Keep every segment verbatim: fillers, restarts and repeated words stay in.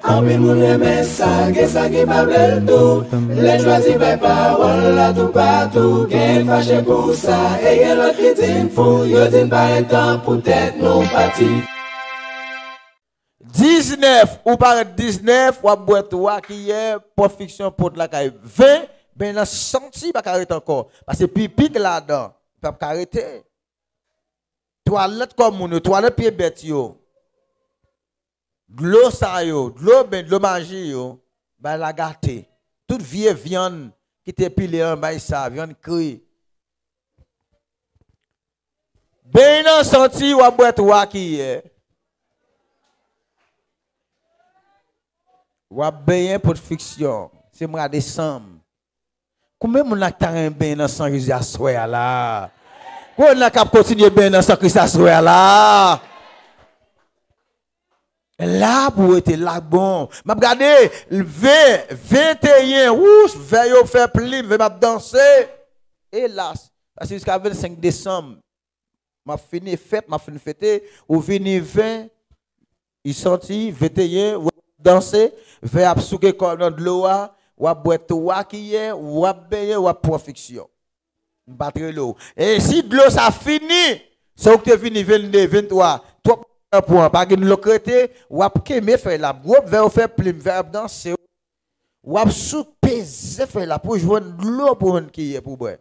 En pile moun aime ça, que ça qui pas belle tout. Les choisis mes paroles là tout partout. Gen fâché pour ça, et gen l'autre qui dit fou. Yo dit pas temps pour tête non parti. dix-neuf, ou par dix-neuf, ou à boîte ou qui est pour fiction pour la caille vingt, ben la senti pas arrêter encore. Parce que pipi là-dedans, pas arrêter. Toilette comme moun, toilette pied bête yo. De l'eau ça yo, de l'eau ben de l'eau magie yo, ben la gâté. Toute vieille viande qui te pilé en bas ça, viande cri. Ben non senti ou à boîte ou qui est. Ou à bien pour fiction, c'est moi décembre. Combien mon a un ben dans sang Jésus à soir là. Qu'on a cap continuer ben dans sang Christ à soir là. Là pour être là bon. M'a regardé vingt, vingt et un rouge, veille au faire plim, veille m'a danser. Et là, parce que jusqu'à vingt-cinq décembre, m'a fini fête, m'a fini fêter, ou fini vingt, il sorti vingt et un, ou danser, veille à souker comme dans de l'eau, ou à boire tout qui est, ou à baigner, ou à profiction. Battre l'eau. Et si de l'eau ça fini, c'est où tu es fini vingt-deux, vingt-trois, toi pour pas que nous le créer ou à quemer faire la groupe vers faire plim vers danser ou à sous peser faire la pour joindre l'eau pour qui est pour boire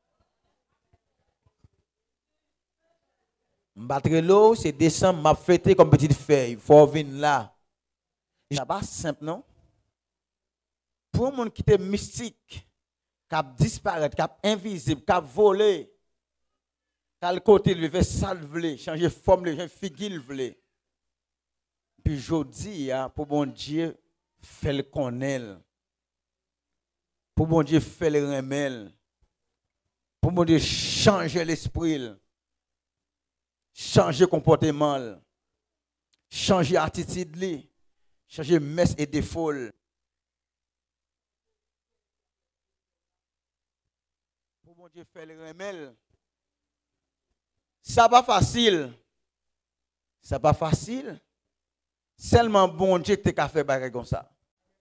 battre l'eau c'est décembre m'a fêté comme petite feuille faut venir là c'est pas simple non pour un monde qui est mystique qui a disparaître qui est invisible qui a volé. Quel côté il veut salver, changer forme, changer figure. Puis je dis, pour bon Dieu, fait le connaître. Pour bon Dieu, fait le remel. Pour bon Dieu, changer l'esprit. Changer comportement. Changer attitude. Changer messe et défaut. Pour bon Dieu, fait le remel. Ça pas facile. Ça pas facile. Seulement bon Dieu te ka fait bagay comme ça.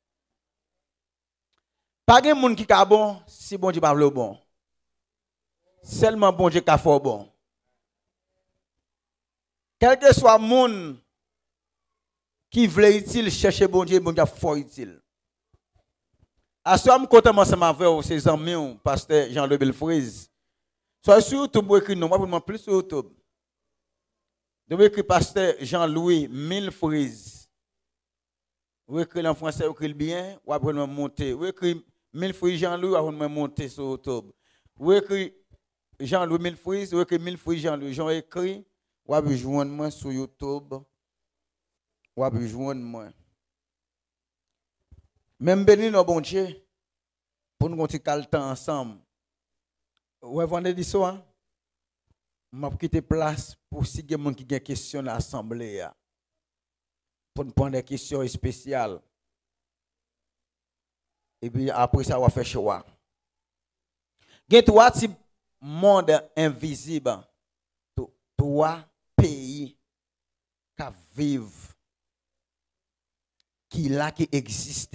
Pas de monde qui ka bon si bon Dieu pas le bon. Seulement bon Dieu ka fait bon. Quel que soit monde qui veut utile chercher bon Dieu, bon Dieu fort utile. À ce moment quand on ensemble avec ses amis pasteur Jean Le Belfrise. Soit sur YouTube, vous écrivez non, moi, plus sur YouTube. Vous écrivez pasteur Jean-Louis Millefrise. Vous écrivez en français, vous écrivez bien, vous allez monter. Vous écrivez Millefrise Jean-Louis, vous allez monter sur YouTube. Vous écrivez Jean-Louis Millefrise, vous écrivez Millefrise Jean-Louis. J'en écrit, vous allez joindre moi sur YouTube. Vous allez joindre moi. Même béni nos bon Dieu, pour nous continuer le temps ensemble. Ouais, vendredi soir, je vais quitter place pour si quelqu'un qui a des questions à l'Assemblée. Pour nous prendre des questions spéciales. Et puis après ça, on va faire choix. Il y a trois types de monde invisible. Trois pays qui vivent, qui là, qui existent.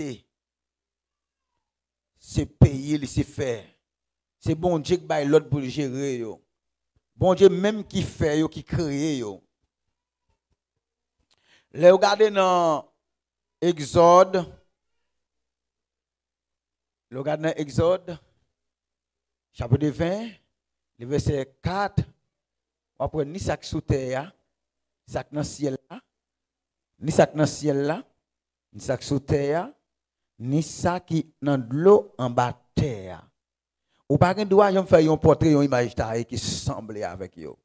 Ces pays, ils se font. C'est bon Dieu qui baille l'autre pour le gérer. Yo. Bon Dieu même qui fait, yo, qui crée. Yo. Les regardez dans Exode. Le regardez dans Exode, chapitre vingt, le verset quatre. On prend ni sac sous terre, ni sac dans le ciel là, ni sac dans le ciel là, ni sac sous terre, ni sac qui dans de l'eau en bas de terre. Ou pas qu'un doigt, je faire un portrait, une image qui semble avec eux.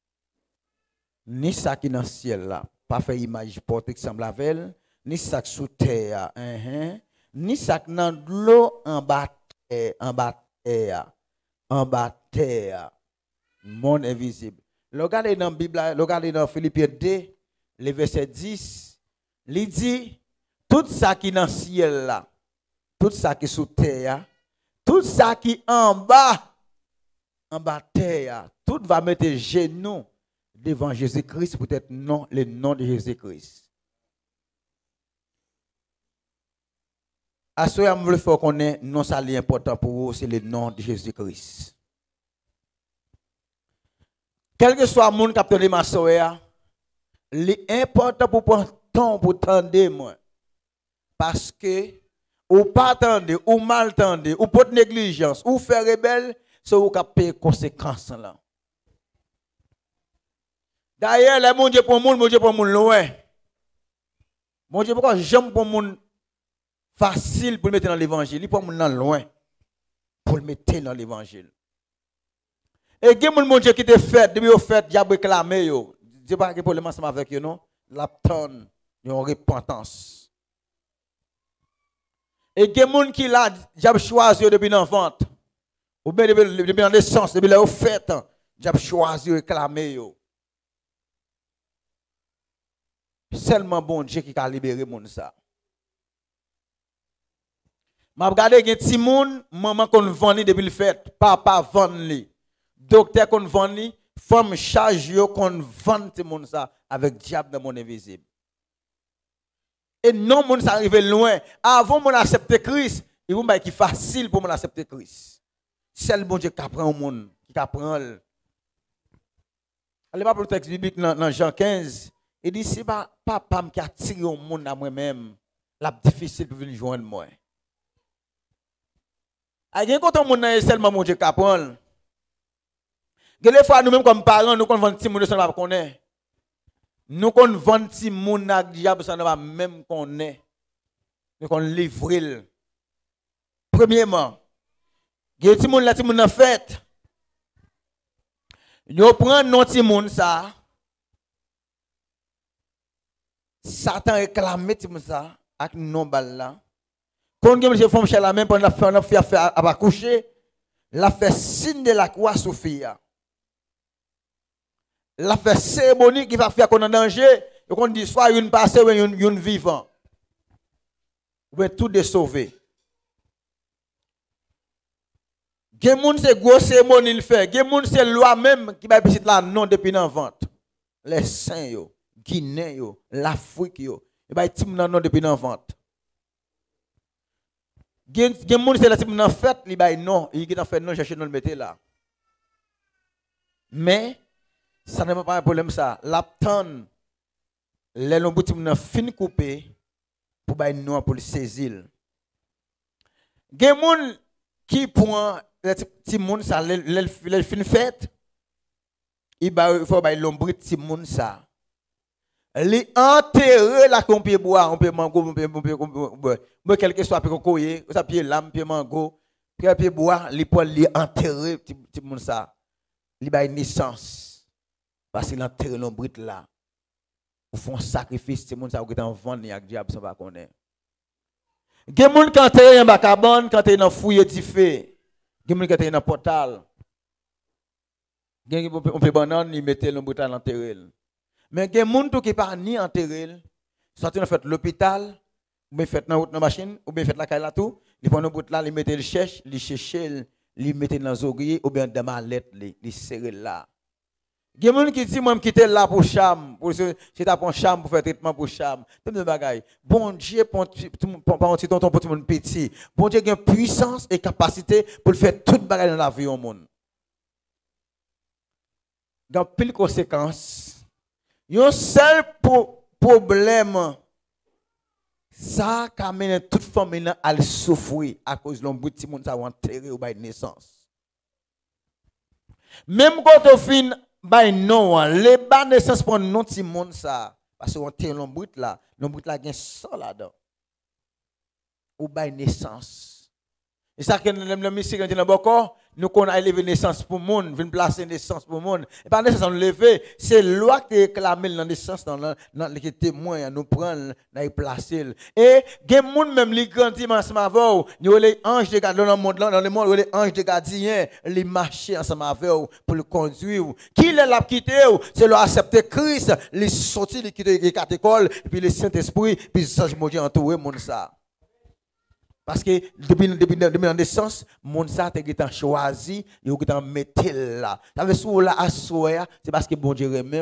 Ni ça qui dans le ciel là, pas faire image portrait qui semble avec elle, ni ça qui sous terre, uh-huh. Ni ça qui dans l'eau en bas terre, en bas terre, en bas terre, monde invisible. Regardez dans la Bible, regardez dans Philippiens deux, le verset dix, il dit, tout ça qui dans le ciel là, tout ça qui sous terre, tout ça qui en bas, en bas terre, tout va mettre genoux devant Jésus-Christ, peut-être non, le nom de Jésus-Christ. À ce moment, je veux faire qu'on est non ça important pour vous, c'est le nom de Jésus-Christ. Quel que soit le monde qui a entendu ma soeur, l'important pour prendre temps pour tendre moi. Parce que, ou pas attendre, ou mal attendre, ou pas de négligence, ou faire rebelle, c'est vous qui payer les conséquences là. D'ailleurs, le mon Dieu pour le monde, mon Dieu pour le monde loin. Mon Dieu, pourquoi j'aime pour le monde facile pour le mettre dans l'évangile, il pour le monde loin pour le mettre dans l'évangile. Et il y a des gens qui te fait, depuis au fait, j'ai réclamé yo. Je pas que problème ensemble avec eux non, la tonne, une repentance. Et il y a des gens qui là, j'ai choisi depuis l'enfant. Ou bien depuis la naissance, depuis la fait, j'ai choisi réclamer yo. Seulement bon Dieu qui a libéré mon ça. M'a regardé gen ti moun, maman qu'on vend depuis le fait, papa vend li. Docteur qu'on vend li, femme charge yo qu'on vend ti moun ça avec diable dans mon invisible. Et non moun ça arrive loin. Avant mon accepter Christ, il va qui facile pour mon accepter Christ. C'est le bon Dieu qui apprend au monde, qui apprend. Allez pas pour le texte biblique dans Jean quinze. Il dit, c'est pas papa qui a tiré au monde à moi-même, la difficile pour venir joindre moi. Il y a quand on est seulement mon Dieu qui apprend. Des fois, nous-mêmes comme parents, nous qu'on vend petit monde, ça ne va pas connaître. Nous qu'on vend petit monde à diable, ça ne va même connaître. Nous qu'on livre. Premièrement, il y a petit monde là, petit monde en fait. Nous prenons notre petit monde ça. Satan réclame ça avec non bal là. Quand je femme chez la même pendant la fille a accoucher, la fait signe de la croix Sophia. La fait cérémonie qui va faire qu'on en danger, et qu'on dit soit une passée ou une, une vivant. Vous pouvez tout de sauver. Gen moun c'est gros cérémonie il fait, gen moun c'est loi même qui va petite la non depuis dans vente. Les saints yo, Guinée yo, l'Afrique yo, et ba tim nan non depuis dans vente. Gen gen moun c'est la tim nan fête, li ba non, il qui en fait non chercher non le mettre là. Mais ça n'est pas un problème ça. L'aptan les longs boutim nan fin coupé pour ba non pour le saisir. Gen moun qui prend les petits moun ça les fin fête, il ba faut ba l'ombre petit moun ça. Li enterrer la qu'on peut boire, on peut mango, on peut boire. Mais quel que soit peut coyer, ça pied lame, pied mango, puis peut boire, li pour li enterrer petit moun ça. Li ba naissance. Parce qu'il enterre l'ombre là. Pour faire un sacrifice, petit moun ça ou en vendre avec diable ça va connaître. Gen moun quand enterrer en bacabane, quand t'es dans fouille di fait. Gen moun quand t'es dans portal. Gen on peut banane, il mettait l'ombre là enterrer. Mais il y a des gens qui ne sont pas ni enterrés, sorti dans l'hôpital, ou bien fait dans la machine, ou bien fait la caille là tout, ils prennent le bout là, ils mettent le cherche, ils cherchent, ils mettent dans les oreillers, ou bien dans ma lettre, ils serrent là. Il y a des gens qui disent, moi, je quitte là pour cham, pour c'est pour cham, pour faire traitement pour cham. Tout le monde bon Dieu, pour un petit tonton, pour tout le monde petit. Bon Dieu a une puissance et capacité pour faire toute bagaille dans la vie au monde. Dans pile conséquences, un seul problème, ça qui amène toute famille à souffrir à cause de l'ombre de monde ça enterré ou de naissance. Même quand on finit by non, les bas naissance pour non petit monde ça parce qu'on enterré l'ombre là, l'ombre là gagne ça là-dedans. Ou by naissance. Et ça que le monsieur quand il a beaucoup, nous qu'on a élevé naissance pour le monde, vient placer naissance pour le monde. Et pas naissance on lever, c'est loi qui réclame la naissance dans dans les témoins nous prendre, nous placer. Et des monde même les grandit ensemble avec, nous les anges de gardien dans le monde dans le monde les anges de gardien, les marcher ensemble avec pour le conduire. Qui les l'a quitté, c'est leur accepter Christ, les sortir les quitter les quatre écoles, puis le Saint-Esprit, puis le Saint-Esprit entouré monde ça. Parce que depuis, depuis, depuis la naissance, mon ça a choisi, il a mis là. Ça veut dire là à soi, c'est parce que bon Dieu remet.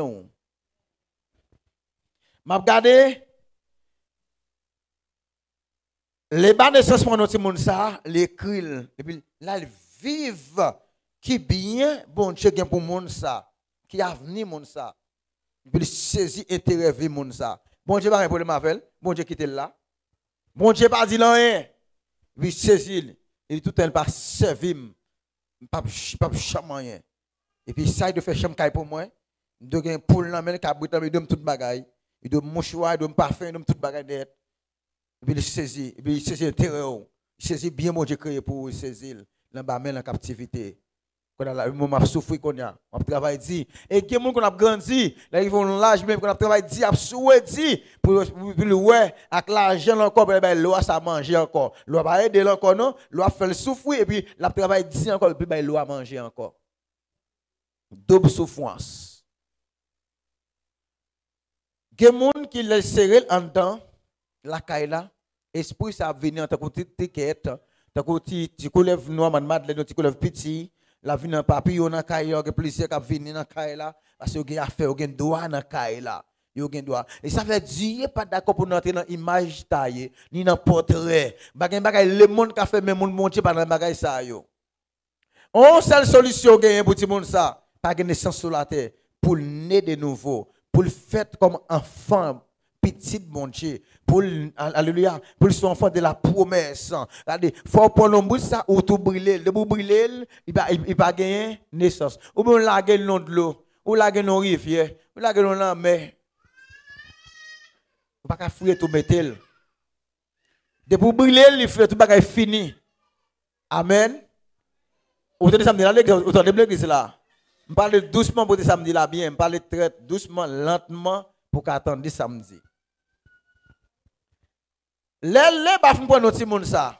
M'a regardé Les bas naissance pour nous, monde ça, l'écrit, et puis là, ils vivent qui bien, bon Dieu, pour monde ça, qui a venu monde ça, et puis saisir intérêt vie monde ça. Bon Dieu, pas un problème avec, bon Dieu quitte là. Bon Dieu, pas dit rien. Il saisit, il tout elle pas servir, pas pas rien. Et puis ça, il doit faire chambre pour moi. Il doit gagner poule dans men cabrit, il donne toute bagaille. Il doit mouchoir, il doit parfum, il doit toute bagaille net. Et puis il saisit, et puis il saisit intérêt. Il saisit bien mon Dieu créé pour saisir dans bas men en captivité. Quand on a moment souffrir qu'on a, on travaille dit et qui monde qu'on a grandi, là ils vont l'âge même qu'on a travaillé dit a souhaité pour pour ouais avec l'argent encore pour ben l'eau ça manger encore. L'eau va aider encore non, l'eau fait le souffrir et puis la travail dit encore puis ben l'eau à manger encore. Double souffrance. Des monde qui les serré en dedans la caille là, esprit ça venir en tant que ticket, tant que tu coulèves noir madeleine, tu coulèves petit. La vie dans papillon dans caille là, que plaisir qu'a venir dans caille là parce que y a affaire, y a droit dans caille là. Yo gen droit. Et ça veut dire pas d'accord pour entrer dans image taillée ni dans portrait. Bagay bagay le monde qu'a fait même monde monter pas dans bagay ça yo. On seule solution gagne pour tout monde ça, pas de naissance sur la terre pour naître de nouveau, pour le faire comme enfant petit bon Dieu, pour alléluia, pour son enfant de la promesse. Regardez, faut prendre l'ombre ça ou tout brûler, de vous brûler, il va il va gagner naissance. Ou bien la gagne non de l'eau, ou la gagne non rivière, ou la gagne non la mer. Ou pas qu'à fouiller tout mettre. De vous brûler, il fait tout bagage fini. Amen. Ou tenez samedi là, ou tenez l'église là. Je parle doucement pour samedi là bien, je parle très doucement, lentement pour qu'attendre samedi. Les les bafou pour notre monde ça.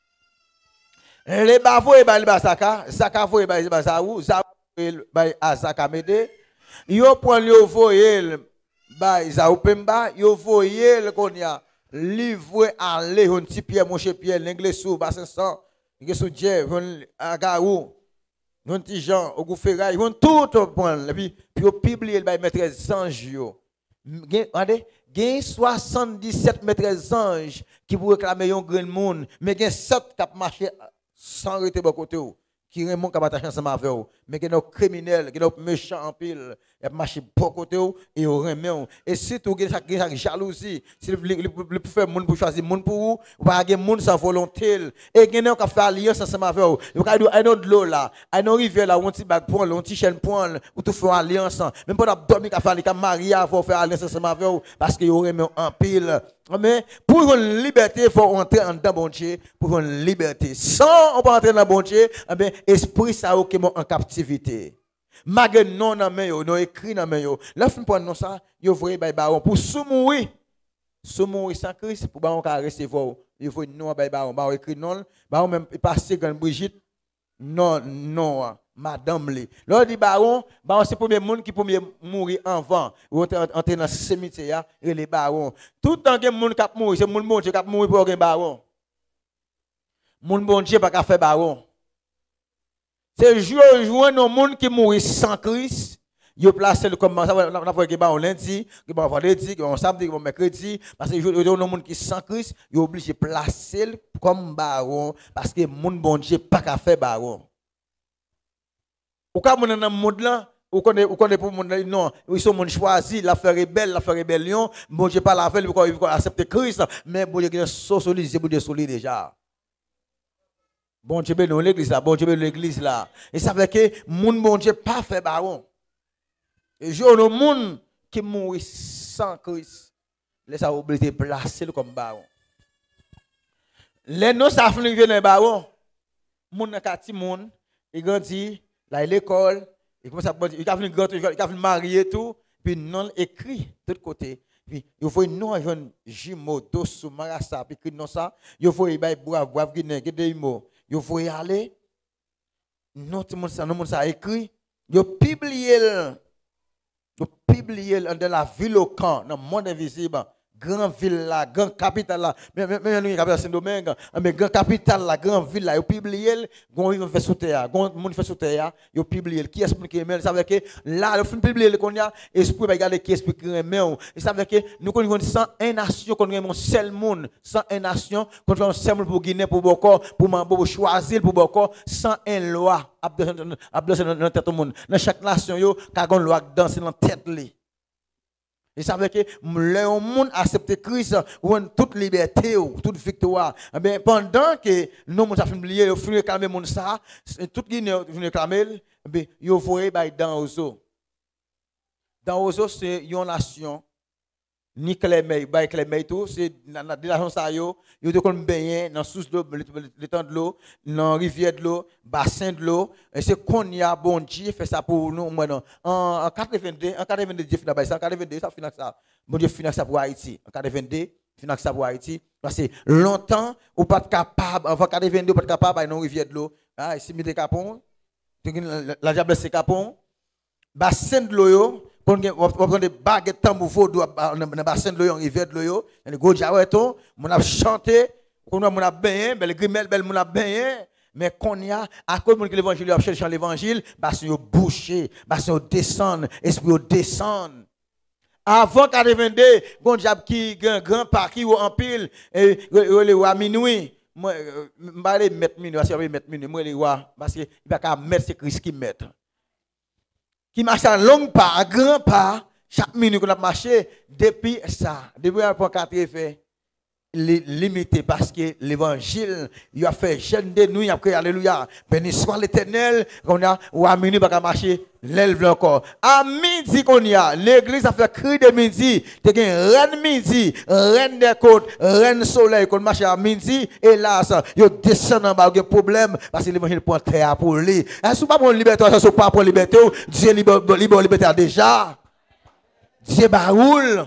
Les bafou et bali basaka, saka fo et bali basaou, za bali asaka mede. Yo prend yo voyel bali zaou pemba, yo voyel konya livre aller on petit pierre mon cher pierre l'anglais sous bassin sang, nge sou dje on agaou. Non petit Jean au ferraille, on tout prendre et puis puis publier le bali maîtresse ange yo. Regardez, il y a soixante-dix-sept maîtres anges qui pour réclamer un grand monde, mais il y a sept qui marchent sans arrêter de côté, qui remontent à attacher ensemble avec eux. Mais il y a des criminels, il y a des méchants en pile, qui marchent de côté et ils remettent. Et si tu as une jalousie, si tu veux faire monde pour choisir monde pour vous, ou pas avoir monde sans volonté, et il y a des qui fait alliance ensemble avec eux. Il y a des de l'eau là, il y a des rivières là, où on petit bag point, on petit chaîne point, où tu fais alliance. Même pas dormir qui fait les mariés, il faut faire alliance ensemble avec eux, parce qu'ils remettent en pile. Mais pour une liberté, il faut entrer en dedans bon Dieu, pour une liberté. Sans on pas entrer dans bon Dieu, eh bien, esprit ça qui est en captivité. Malgré non dans main yo, non écrit dans main yo. Là fin pour non ça, yo voyez bay baron pour sou mourir. Sou mourir sans Christ pour baron ka recevoir. Yo voyez non bay baron, baron écrit non, baron même passer grande Brigitte. Non, non, madame li. Là dit baron, baron c'est premier monde qui premier mourir avant. Ou entrer dans cimetière et les barons. Tout temps que monde qui mourir, c'est monde bon Dieu qui mourir pour un baron. Monde bon Dieu pas ka faire baron. C'est jour jour nos monde qui mourir sans Christ, yo placé le comme ça on a fait que ba lundi, que ba vendredi, que on samedi, que mercredi parce que jour nos monde qui sans Christ, yo obligé placer comme baron parce que monde bon Dieu pas qu'à faire baron. Ou ka moun dans monde là, ou connaît ou connaît pour monde non, ils sont monde choisi, la faire rebelle, la faire rébellion, bon Dieu pas la faire pour accepter Christ, mais bon Dieu qui socialisé bon Dieu solide déjà. Bon Dieu dans l'église là, bon Dieu dans l'église là. Et ça veut que moun bon Dieu pas fait baron. Et je le monde qui mourit sans Christ, laisse a obligé de placer comme baron. Les non ça finit venir baron. Moun nan ka ti moun, il grandit, là l'école, il commence à il a fini grand, il a fini marier tout, puis non écrit de l'autre côté. Puis il faut non jeune jumeau dos marasa puis écrit non ça, il faut il bail boire boire guiné des mots. Yo faut y aller. Non tout monde ça non monde ça écrit. Yo publier yo publier dans la ville au camp dans le monde invisible grande ville là, grande capitale là, mais mais nous capitale Saint-Domingue, mais grande capitale là, grande ville là, yo publié, gon ils fait sous terre, gon monde fait sous terre, yo publié, qui est-ce qui aime, ça veut dire que là le film publié qu'on y a esprit va regarder qui esprit qui aime, et ça veut dire que nous connaissons cent un nation qu'on aime un seul monde, cent un nation qu'on un seul pour Guinée pour Boko, pour pour choisir pour Boko, cent un loi dans la tête du monde. Dans chaque nation yo, ka gon loi danser dans tête li. Et ça veut dire que le monde accepte Christ ou toute liberté ou toute victoire. Mais pendant que nous nous avons oublié, nous avons réclamé monde ça, tout qui nous réclamer, ben yo voyez dans Ozo. Dans Ozo c'est une nation ni Clémey, bah Clémey tout, c'est dans la nation ça yo, yo de kon baigner dans source d'eau, l'étang de l'eau, dans rivière de l'eau, bassin de l'eau, et c'est qu'on y a bon Dieu fait ça pour nous maintenant. En quatre-vingt-deux, en quatre-vingt-deux Dieu finit ça, en quatre-vingt-deux ça finit ça. Bon Dieu finit ça pour Haïti. En quatre-vingt-deux, finit ça pour Haïti parce que longtemps ou pas capable, avant quatre-vingt-deux pas capable dans rivière de l'eau. Ah, ici mi capon, la diable c'est capon. Bassin de l'eau yo on prend des baguettes tambour vaudou dans le bassin de l'eau en rivière de l'eau les gros jaweton on a chanté on a baigné belle grimelle belle on a baigné mais qu'on y a à cause que l'évangile a cherché l'évangile bassin yo bouché bassin yo descend esprit yo descend avant quatre-vingt-deux bon diable qui un grand parti ou en pile et le à minuit moi m'aller mettre minuit parce que mettre minuit moi les roi parce que il va pas mettre c'est Christ qui met qui marche à long pas, à grand pas, chaque minute qu'on a marché, depuis ça, depuis un point quatre-vingts, limité parce que l'évangile, il a fait jeune de nous, il a pris alléluia, béni soit l'éternel, qu'on a, ou à minuit, pas marcher, l'élève encore. À midi qu'on y a, l'église a fait cri de midi, t'es une reine midi, reine des côtes, reine soleil, qu'on marche à midi, et là, ça, il descend en bas, il y a problème, parce que l'évangile prend terre pour lui. Est-ce pas pour liberté, ça, c'est pas pour liberté, Dieu libère, liberté déjà. Dieu baroule.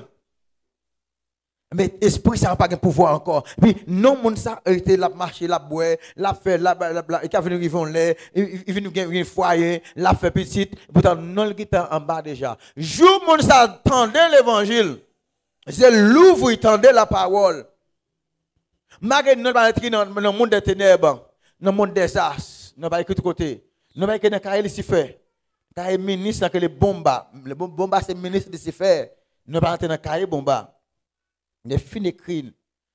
Mais l'esprit ça n'a pas de pouvoir encore. Puis non monde ça été la marcher la boire, la faire la la et qui venu vivre l'air, il venu gagner un foyer, la fait petite, pourtant non le guitar en bas déjà. Jour monde ça attendait l'évangile. C'est l'ouvre il tendait la parole. Malgré nous pas être dans le monde des ténèbres, dans le monde des as, nous pas écouter côté. Nous pas écouter dans Kaïl ici fait. Kaïl ministre que les bomba, le bomba c'est ministre de faire. Nous pas entrer dans Kaïl bomba. Les fins écrits,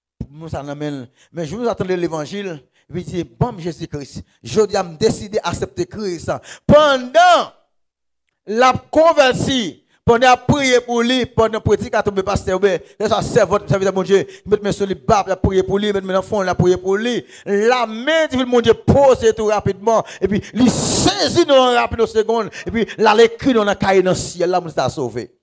mais je vous attendais l'évangile, et puis bon Jésus-Christ, je dis à me décider d'accepter Christ. Pendant la conversion, pendant la prière pour lui, pendant la pratique à tomber pasteur, ça c'est votre serviteur mon Dieu, mettez mes sur les babes, la prière pour lui, mettez mes enfants, la prière pour lui. La main de mon Dieu pose tout rapidement, et puis il saisit dans rapide seconde, et puis là l'écrit dans la cahier dans le ciel, là, on s'est sauvé.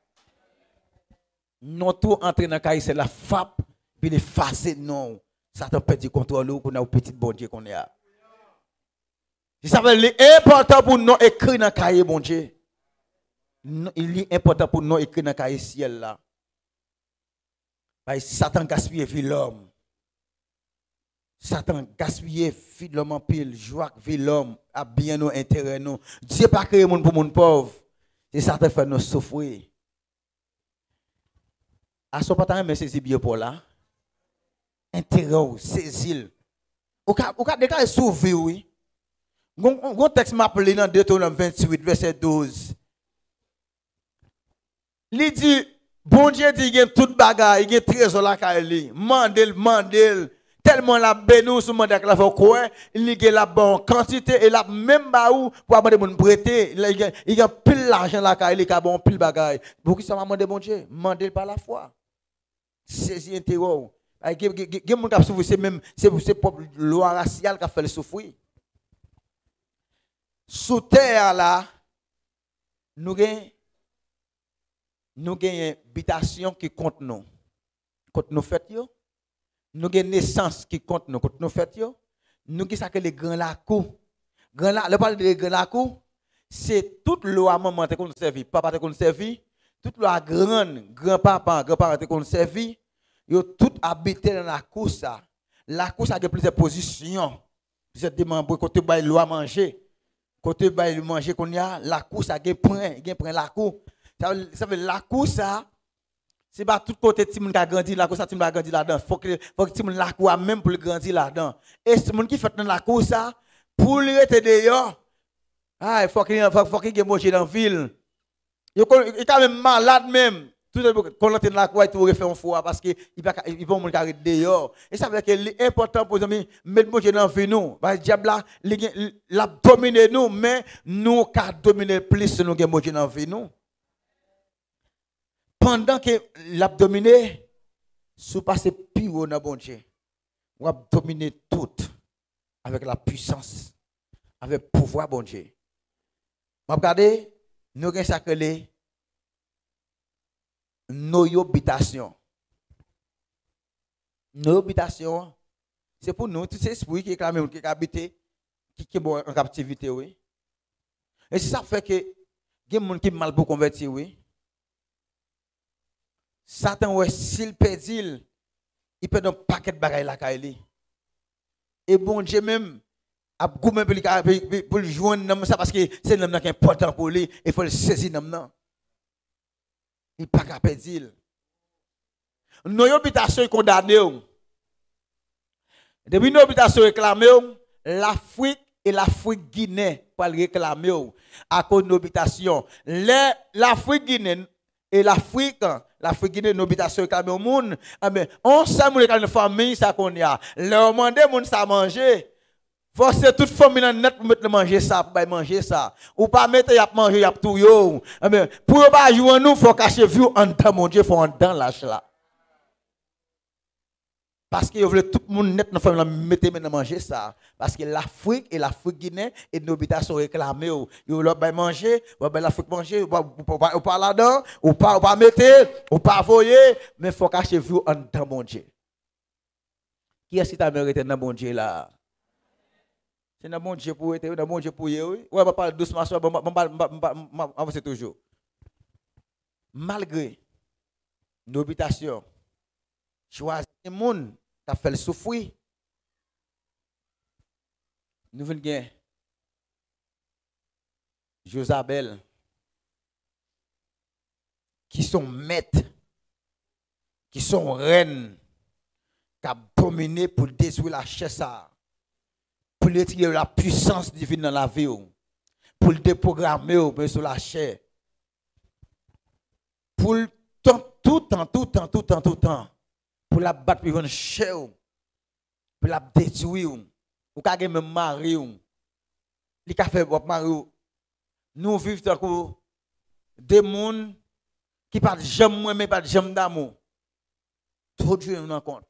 Non tout entrer dans cahier c'est la frappe puis les facer non ça te perd du contrôle qu'on a au petit bon Dieu qu'on est là. Ça veut dire important pour nous écrire dans cahier bon Dieu. Il est important pour nous écrire dans cahier ciel là. Parce que Satan gaspille vie l'homme. Satan gaspille vie l'homme en pile, joie vie l'homme a bien nos intérêts nous. Dieu pas créé monde pour monde pauvre. C'est Satan fait nous souffrir. À ce moment-là, mais saisir bien pour là. Intérêt, saisir. Au cas où déclaré sauvé, oui. Un texte m'a appelé dans Deutéronome vingt-huit, verset douze. Il dit, bon Dieu dit, il y a toute bagarre, il y a trésor là, il mandel, mandel. Tellement la bénou sur mandat que la fait quoi, il y a la bonne quantité et la même baou pour avoir des prêter, il y a pile l'argent là, il y a bon pile bagaille. Pour qui ça m'a demandé bon Dieu, mandel par la foi. Saisir intérêt. Il y a des gens qui souffrent, c'est même c'est propre loi raciale qui a fait le souffrir. Sous terre là, nous avons nous avons une habitation qui compte nous. Compte nous faites yo. Nous avons une naissance qui compte nous. Compte nous faites yo. Nous avons ça que les grands lacous. Grand la, le parle de grands lacous, c'est toute loi maman te qu'on servi, papa te qu'on servi. Toute la grande, grand-papa, grand-papa te qu'on servi, yo tout habité dans la cour ça. La cour ça a plusieurs positions. Plusieurs démembrés côté bail loi manger. Côté bail manger qu'on y a, la cour ça a point, il prend la cour. Ça veut la cour ça C'est pas tout côté ti moun qui a grandi là, comme ça ti moun a grandi là-dedans. Faut que faut que ti moun la cour même pour le grandir là-dedans. Et ce moun qui fait dans la cour ça pour le rester dehors. Ah, il faut qu'il faut, faut qu'il manger dans la ville. Il est quand même malade même. Tout le monde quand on la cour il faut refaire un foie parce que il pas il faut moun qui arrête dehors. Et ça veut dire que l'important pour nous mettre manger dans la vie nous. Parce que diable là l'a dominer nous mais nous qu'a dominer plus nous gain manger dans la vie nous. Pendant que l'a dominé, sous passer pire dans bon Dieu, on va dominer tout avec la puissance, avec le pouvoir bon Dieu. Regardez, nous avons sacré nos habitations. Nos habitations, c'est pour nous, tous ces esprits qui sont qui habitent, qui sont en captivité, oui. Et ça fait que il y a des gens qui sont mal pour convertir, oui. Satan, ouais, s'il perdit, il peut donner un paquet de bagailles là Kaili. Et bon Dieu même a goûté pour le joindre ça parce que c'est un homme qui est important pour lui, il faut le saisir l'homme. Il pas qu'à perdre. Nos habitations condamnées. Depuis nos habitations réclamées, l'Afrique et l'Afrique Guinée pour réclamer à cause de nos habitations. L'Afrique Guinée et l'Afrique l'Afrique Guinée nos habitations réclamées au monde, mais on sait que les familles ça qu'on y a. Leur demander moun ça manger. Forcer toute famille dans net pour mettre manger ça, pour manger ça. Ou pas mettre y a manger y a tout yo. Mais pour pas jouer nous faut cacher vue en dedans mon Dieu, faut en dedans lâche là. Parce que vous voulez tout le monde net dans famille mettre maintenant manger ça parce que l'Afrique et l'Afrique Guinée et nos habitations réclamées yo leur ba manger, ou ba l'Afrique manger, ou pas ou pas là-dedans, ou pas ou pas mettre, ou pas voyer, mais faut cacher vue en dedans mon Dieu. Qui est-ce qui t'a mérité dans mon Dieu là? C'est dans mon Dieu pour être, dans mon Dieu pour vous. Ouais, on parle doucement, on avance toujours. Malgré nos habitations, choisir les gens qui ont fait le souffrir, nous venons gagner Josabel, qui sont maîtres, qui sont reines, qui ont dominé pour détruire la chaise. Pour retirer la puissance divine dans la vie, pour le déprogrammer sur la chair, pour le temps, tout le temps, tout le temps, tout le temps, tout le temps, pour la battre pour une chair, pour la détruire, ou qu'à même marier, li ka fait votre mari, nous vivons tant que des gens qui parlent jamais moi mais pas jamais d'amour. Trop Dieu nous en compte.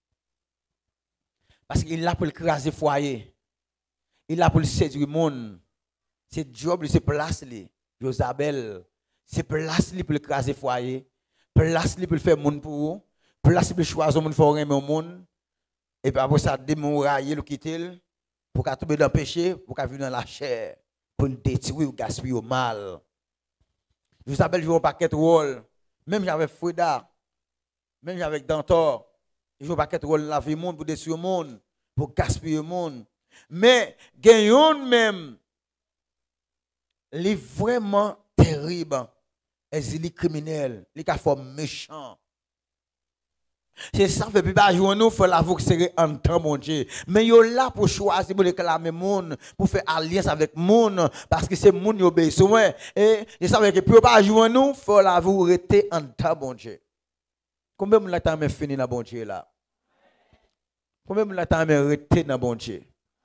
Parce qu'il a pour le craser foyer. Il a pour le séduire le monde. C'est job, c'est place, Josabel. C'est place pour le craser foyer. Place pour le faire monde pour vous. Place pour choisir le monde pour aimer le monde. Et puis après ça, démourailler, le quitter. Pour qu'il tombe dans le péché, pour qu'il vienne dans la chair. Pour le détruire ou gaspiller au mal. Josabel joue un paquet de rôle. Même avec Frida. Même avec Dantor. Il joue un paquet de rôle dans la vie du monde pour détruire le monde. Pour gaspiller le monde. Mais, gagnons même, les vraiment terrible, les criminels, les cas méchants. C'est ça, fait plus bas, nous, faut l'avouer que c'est en temps, mon Dieu. Mais yo là pour choisir, pour réclamer monde, pour faire alliance avec monde, parce que c'est monde qui obéit. Et ça veut dire que pour pas jouer nous, faut l'avouer rester en temps, mon Dieu. Combien de temps est fini dans bon Dieu là? Combien de temps est rester dans bon Dieu?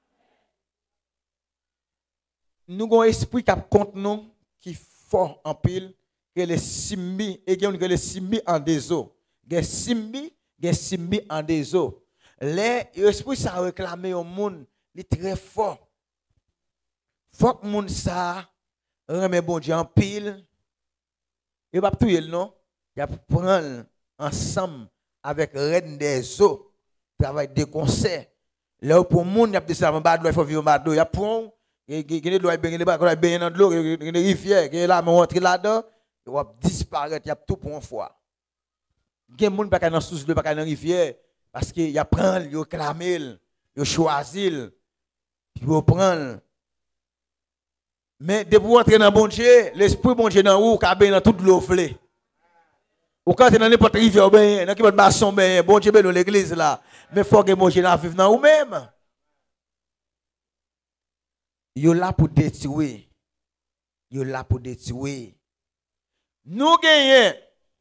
Nous avons un esprit qui compte nous, qui est fort en pile, que les simbi, et que les simbi en des eaux. Les simbi, les simbi en des eaux. L'esprit ça réclame au monde, il est très fort. Faut que le monde ça, remet bon Dieu en pile. Il va tout non? Il va prendre ensemble avec reine des eaux, travailler des concerts. Là pour le monde, il y a des gens il faut vivre en bas, il y a pour il y a des gens qui ont baigné dans l'eau, il y a des rivières, qui sont là, mais rentrer là-dedans, ils vont disparaître, il y a tout pour une fois. Il y a des gens qui sont dans sous l'eau, pas dans la rivière, parce qu'il y a prendre, il y a clamé, il y a choisi, il y a prendre. Mais de pour entrer dans bon Dieu, l'esprit bon Dieu dans où, qui a dans toute l'eau flée. Ou quand tu dans n'importe rivière, ben, dans n'importe basson, ben, bon Dieu, ben, dans l'église là. Mais il faut que mon Dieu n'a vivre dans vous-même. Yo là pour détruire. Yo là pour détruire. Nous gagnons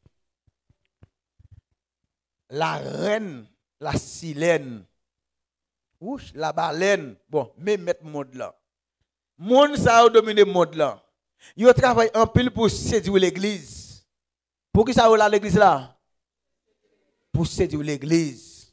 la reine, la silène, ouch, la baleine. Bon, mais mettre monde là. Monde ça a dominé monde là. Yo travaille en pile pour séduire l'église. Pour qui ça ou là l'église là? Pour séduire l'église.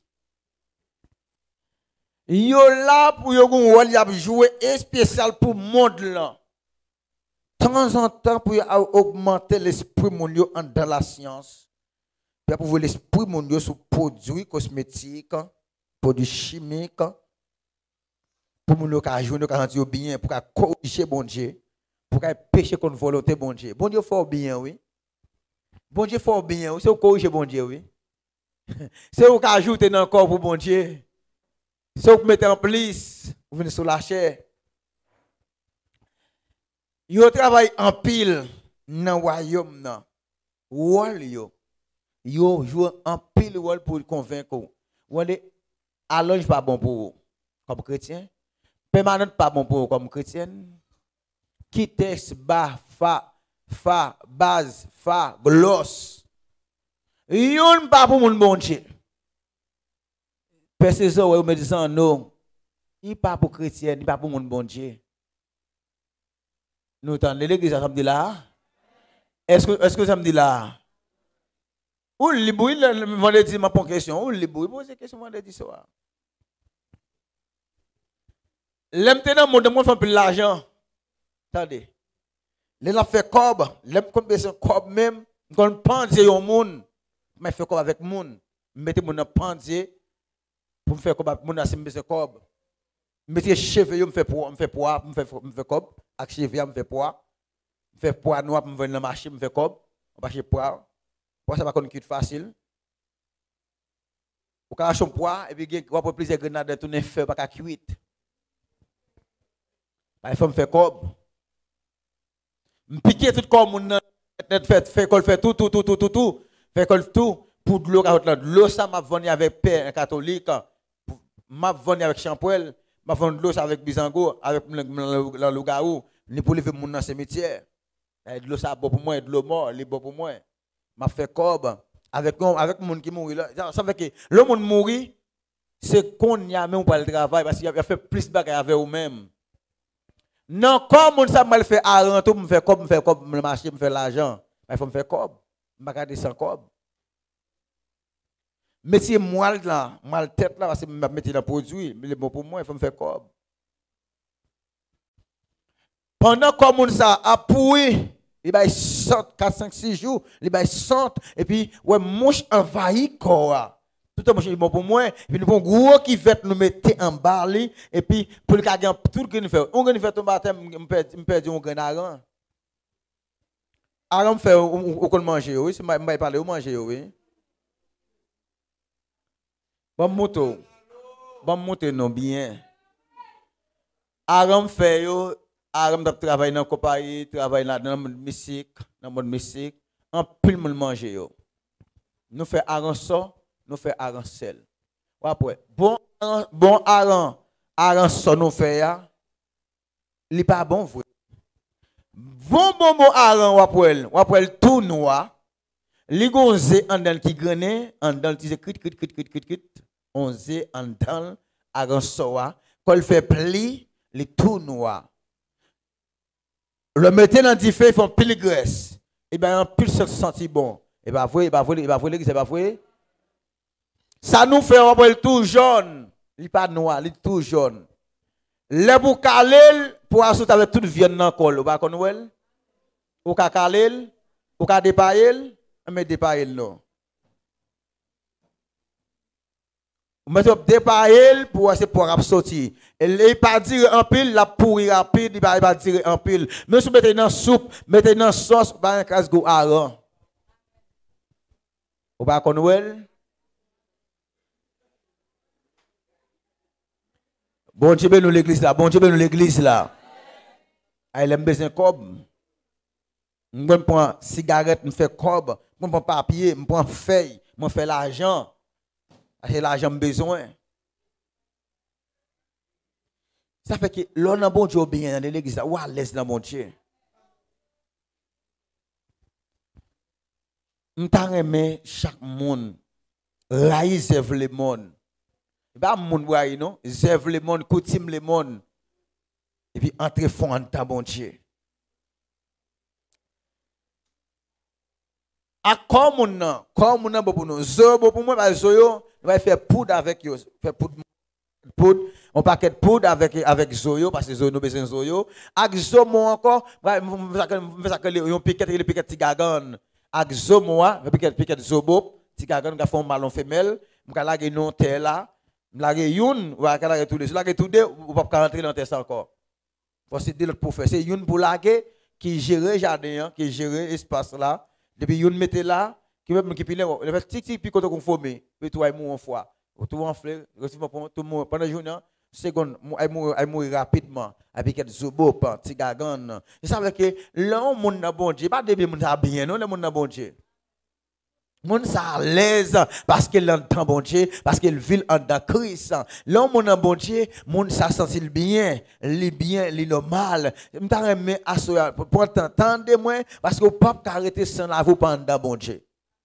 Yo là pour yo gon rôle y a joué spécial pour monde là. De temps en temps pour augmenter l'esprit mon yo dans la science. Puis pour l'esprit mon yo sur produits cosmétiques, produits chimiques. Pour mon yo ka jouer ka rendre bien pour ka corriger bon Dieu, pour ka pécher contre volonté bon Dieu. Bon Dieu fort bien oui. Bon Dieu fort bien oui, c'est corriger bon Dieu oui. C'est vous qui ajoutez dans le corps pour bon Dieu. C'est vous qui mettez en plus, vous venez sur la chair. Yo travaille en pile dans le royaume nan. Rôle yo. Yo joue en pile rôle pour convaincre. Ou est allonge pas bon pour vous comme chrétien. Permanent pas bon pour vous comme chrétien. Qui texte ba fa fa base fa gloss. Yon pas pour mon bon Dieu. Personne ou me disant non. Il pas pour chrétien, il pas pour mon bon Dieu. Nous entendons l'église ça me dit là. Est-ce que est-ce que ça me dit là? Ou le libre le vendredi m'a pose question, ou le libre pose question vendredi soir. L'aime dans monde monde fait plus l'argent. Attendez. Les a fait cob, l'aime comme besoin cob même, qu'on pense au monde, mais fait cob avec monde. Mettez mon pendier pour me faire cob mon assez besoin cob. Mettez cheveux me fait pour me fait poids, me fait me fait cob, avec cheveux me fait poids. Me fait poids noir pour me vendre dans marché me fait cob, on va acheter poids. Poids ça va qu'on cuite facile. Ou quand acheter poids et puis on va plaisir grenade tourner feu pas cuite. Il faut me faire cob. Me piquer tout comme mon net fait fait col fait tout tout tout tout tout tout fait col tout pour de l'eau de l'eau ça m'a vendu avec père catholique m'a vendu avec champoel m'a vendu l'eau avec bisango avec le loup-garou ni pour lever mon dans cimetière de l'eau ça bon pour moi de l'eau mort les bon pour moi m'a fait cob avec avec monde qui mourit là ça fait que le monde mourit c'est qu'on y a même pas le travail parce qu'il a fait plus bagarre avec eux même. Non, comme on ça mal fait arrant tout me fait comme me fait comme le marché me fait l'argent. Il faut me faire comme, me garder sans comme. Métier moelle là, mal tête là parce que me mettre dans produit, mais le bon pour moi, il faut me faire comme. Pendant comme on ça a pourri, il va sortir quatre cinq six jours, il va sortir et puis ouais mouche envahit corps. Tout le monde est bon pour moi. Et puis nous avons gros qui fait nous mettre en bas. Et puis pour le cas tout ce que nous faisons. On gagne fait ton baptême, on perd un grain d'argent. Argent fait au qu'on mange. Oui, c'est moi qui parle au manger. Oui. Bon moto. Bon moto non bien. Argent fait yo. Argent travaille dans la compagnie, travaille dans le monde musique, dans le monde musique. En plus le manger yo. Nous fait argent ça. Nous fait aran sel. Après, bon bon aran, aran ça nous fait ya. Il pas bon vrai. Bon bon bon aran après, après tout noir. Li gonze en dans qui grané, en dans qui crit crit crit crit crit crit. Onze en dans aran ça, quand fait pli, li tout noir. Le mettez dans du feu, font pile graisse. Et ben en pile se sentit bon. Et ben vrai, et ben vrai, et ben vrai, c'est pas vrai. Ça nous fait un tout jaune. Il n'est pas noir, il est tout jaune. Le pour caler, pour assouter avec toute viande dans le col. Vous ne connaissez pas? Vous pouvez caler, vous pouvez dépailler, mais dépailler non. Vous mettez dépailler pour essayer pour sortir. Il ne pas dire en pile, la pourri rapide, il ne va pas dire en pile. Mais si vous mettez dans la soupe, mettez dans la sauce, vous avez un casse go aran. Vous ne connaissez pas? Bon Dieu nous l'église là, bon Dieu nous l'église là. Il aime besoin cob. On prend cigarette, on fait cob je prends papier, je prends feuille, je fais l'argent. C'est l'argent que besoin. Ça fait que l'on a bon Dieu bien dans l'église, ou à l'aise dans mon Dieu. M'ta aimé chaque monde, raïsève le monde. Pas monde voyez non, zève le monde, coutume le monde. Et puis entre fond en ta bon Dieu. A comme non, comme non pour nous, zo pour moi parce que yo, va faire poudre avec yo, faire poudre poudre, on paquet de poudre avec avec zoyo parce que zoyo nous besoin zoyo. Avec zomo encore, va ça que on piquette le piquette tigagan. Avec zomo a piquette piquette zobo, tigagan ga font ballon femelle, m'ka laguer non terre là, m'laguer youn, ou ka laguer tous les, laguer tous deux, ou pas rentrer dans terre encore. Parce que l'autre pour faire, c'est youn pour laguer qui gère jardin, qui gère espace là. Depuis yon mette là, qui même qui pile, le fait tic tic puis quand on formé, puis toi mou en fois. Tout en fleur, tout monde pendant journée, seconde, ay mou ay mou rapidement avec quelques zobo, petit gagan. Et ça veut dire que l'homme monde na bon Dieu, pas début monde ça bien non, le monde na bon Dieu. Monde ça à l'aise parce qu'il entend bon Dieu, parce qu'il vit en dans Christ. L'homme monde na bon Dieu, monde ça sent bien, li bien, li normal. M'ta remet à pour entendre moi parce que pas arrêter sans la vous pendant bon Dieu.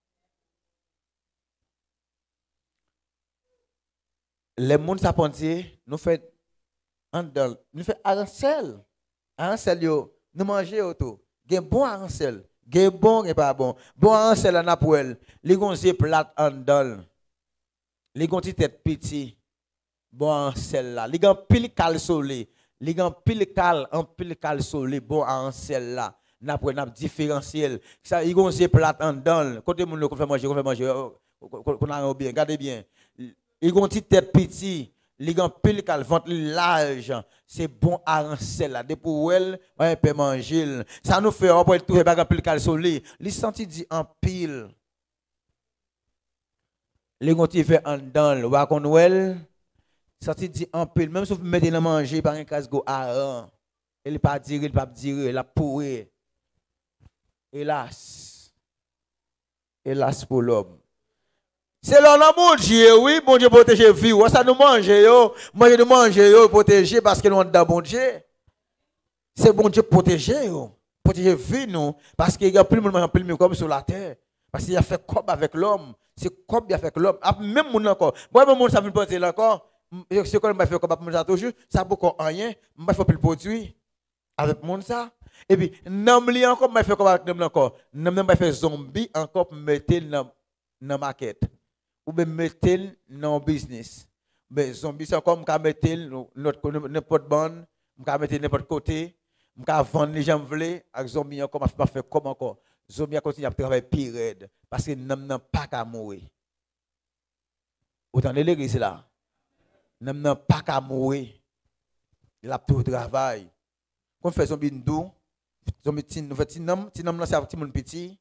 Les monde ça penser nous fait en dans nous fait arancel. Arancel yo, nous manger auto. Gen bon arancel. Gen bon et pas bon. Bon arancel en apouel. Les gonzé plate en dol. Les gonti tête petit. Bon arancel là. Les gon pile cal solé. Les gon pile cal en pile cal solé bon arancel là. N'a pour n'a différentiel. Ça ils gonzé plate en dol. Côté moun ko fait manger, ko fait manger. Qu'on a bien, regardez bien. Les gonti tête petit. Les gens pile cal ventre large, c'est bon arancel là. Depuis où elle, on peut manger. Ça nous fait on peut trouver bagarre pile cal solé. Les senti dit en pile. Les gens qui fait en dedans, wa kon wel, senti dit en pile. Même si vous mettez dans manger par un casse go aran, il pas dire, il pas dire, il a pourri. Hélas. Hélas pour l'homme. C'est là mon Dieu, oui, bon Dieu protéger vie. Ça nous manger yo, manger nous manger yo, protéger parce que nous dans bon Dieu. C'est bon Dieu protéger yo, protéger vie nous parce qu'il y a plus de monde plus comme sur la terre. Parce qu'il a fait comme avec l'homme, c'est comme il a fait avec l'homme. Même mon encore. Moi même mon ça veut penser encore. C'est quand m'a fait comme mon ça toujours, ça beaucoup rien, m'a fait plus produit avec mon ça. Et puis nam li encore m'a fait comme avec nam encore. Nam m'a fait zombie encore pour mettre dans dans maquette. Ou bien mettre dans le business. Mais zombie, c'est comme on mettre n'importe bande, on mettre n'importe côté, on vendre les gens veulent, avec zombie, encore, on faire comme encore. Zombie a continué à travailler pire, parce que nous n'avons pas qu'à mourir. Autant de l'église là, nous n'avons pas qu'à mourir. Il a tout travail. Quand on fait zombie nous, zombie nous fait tinam, tinam là c'est un petit monde petit.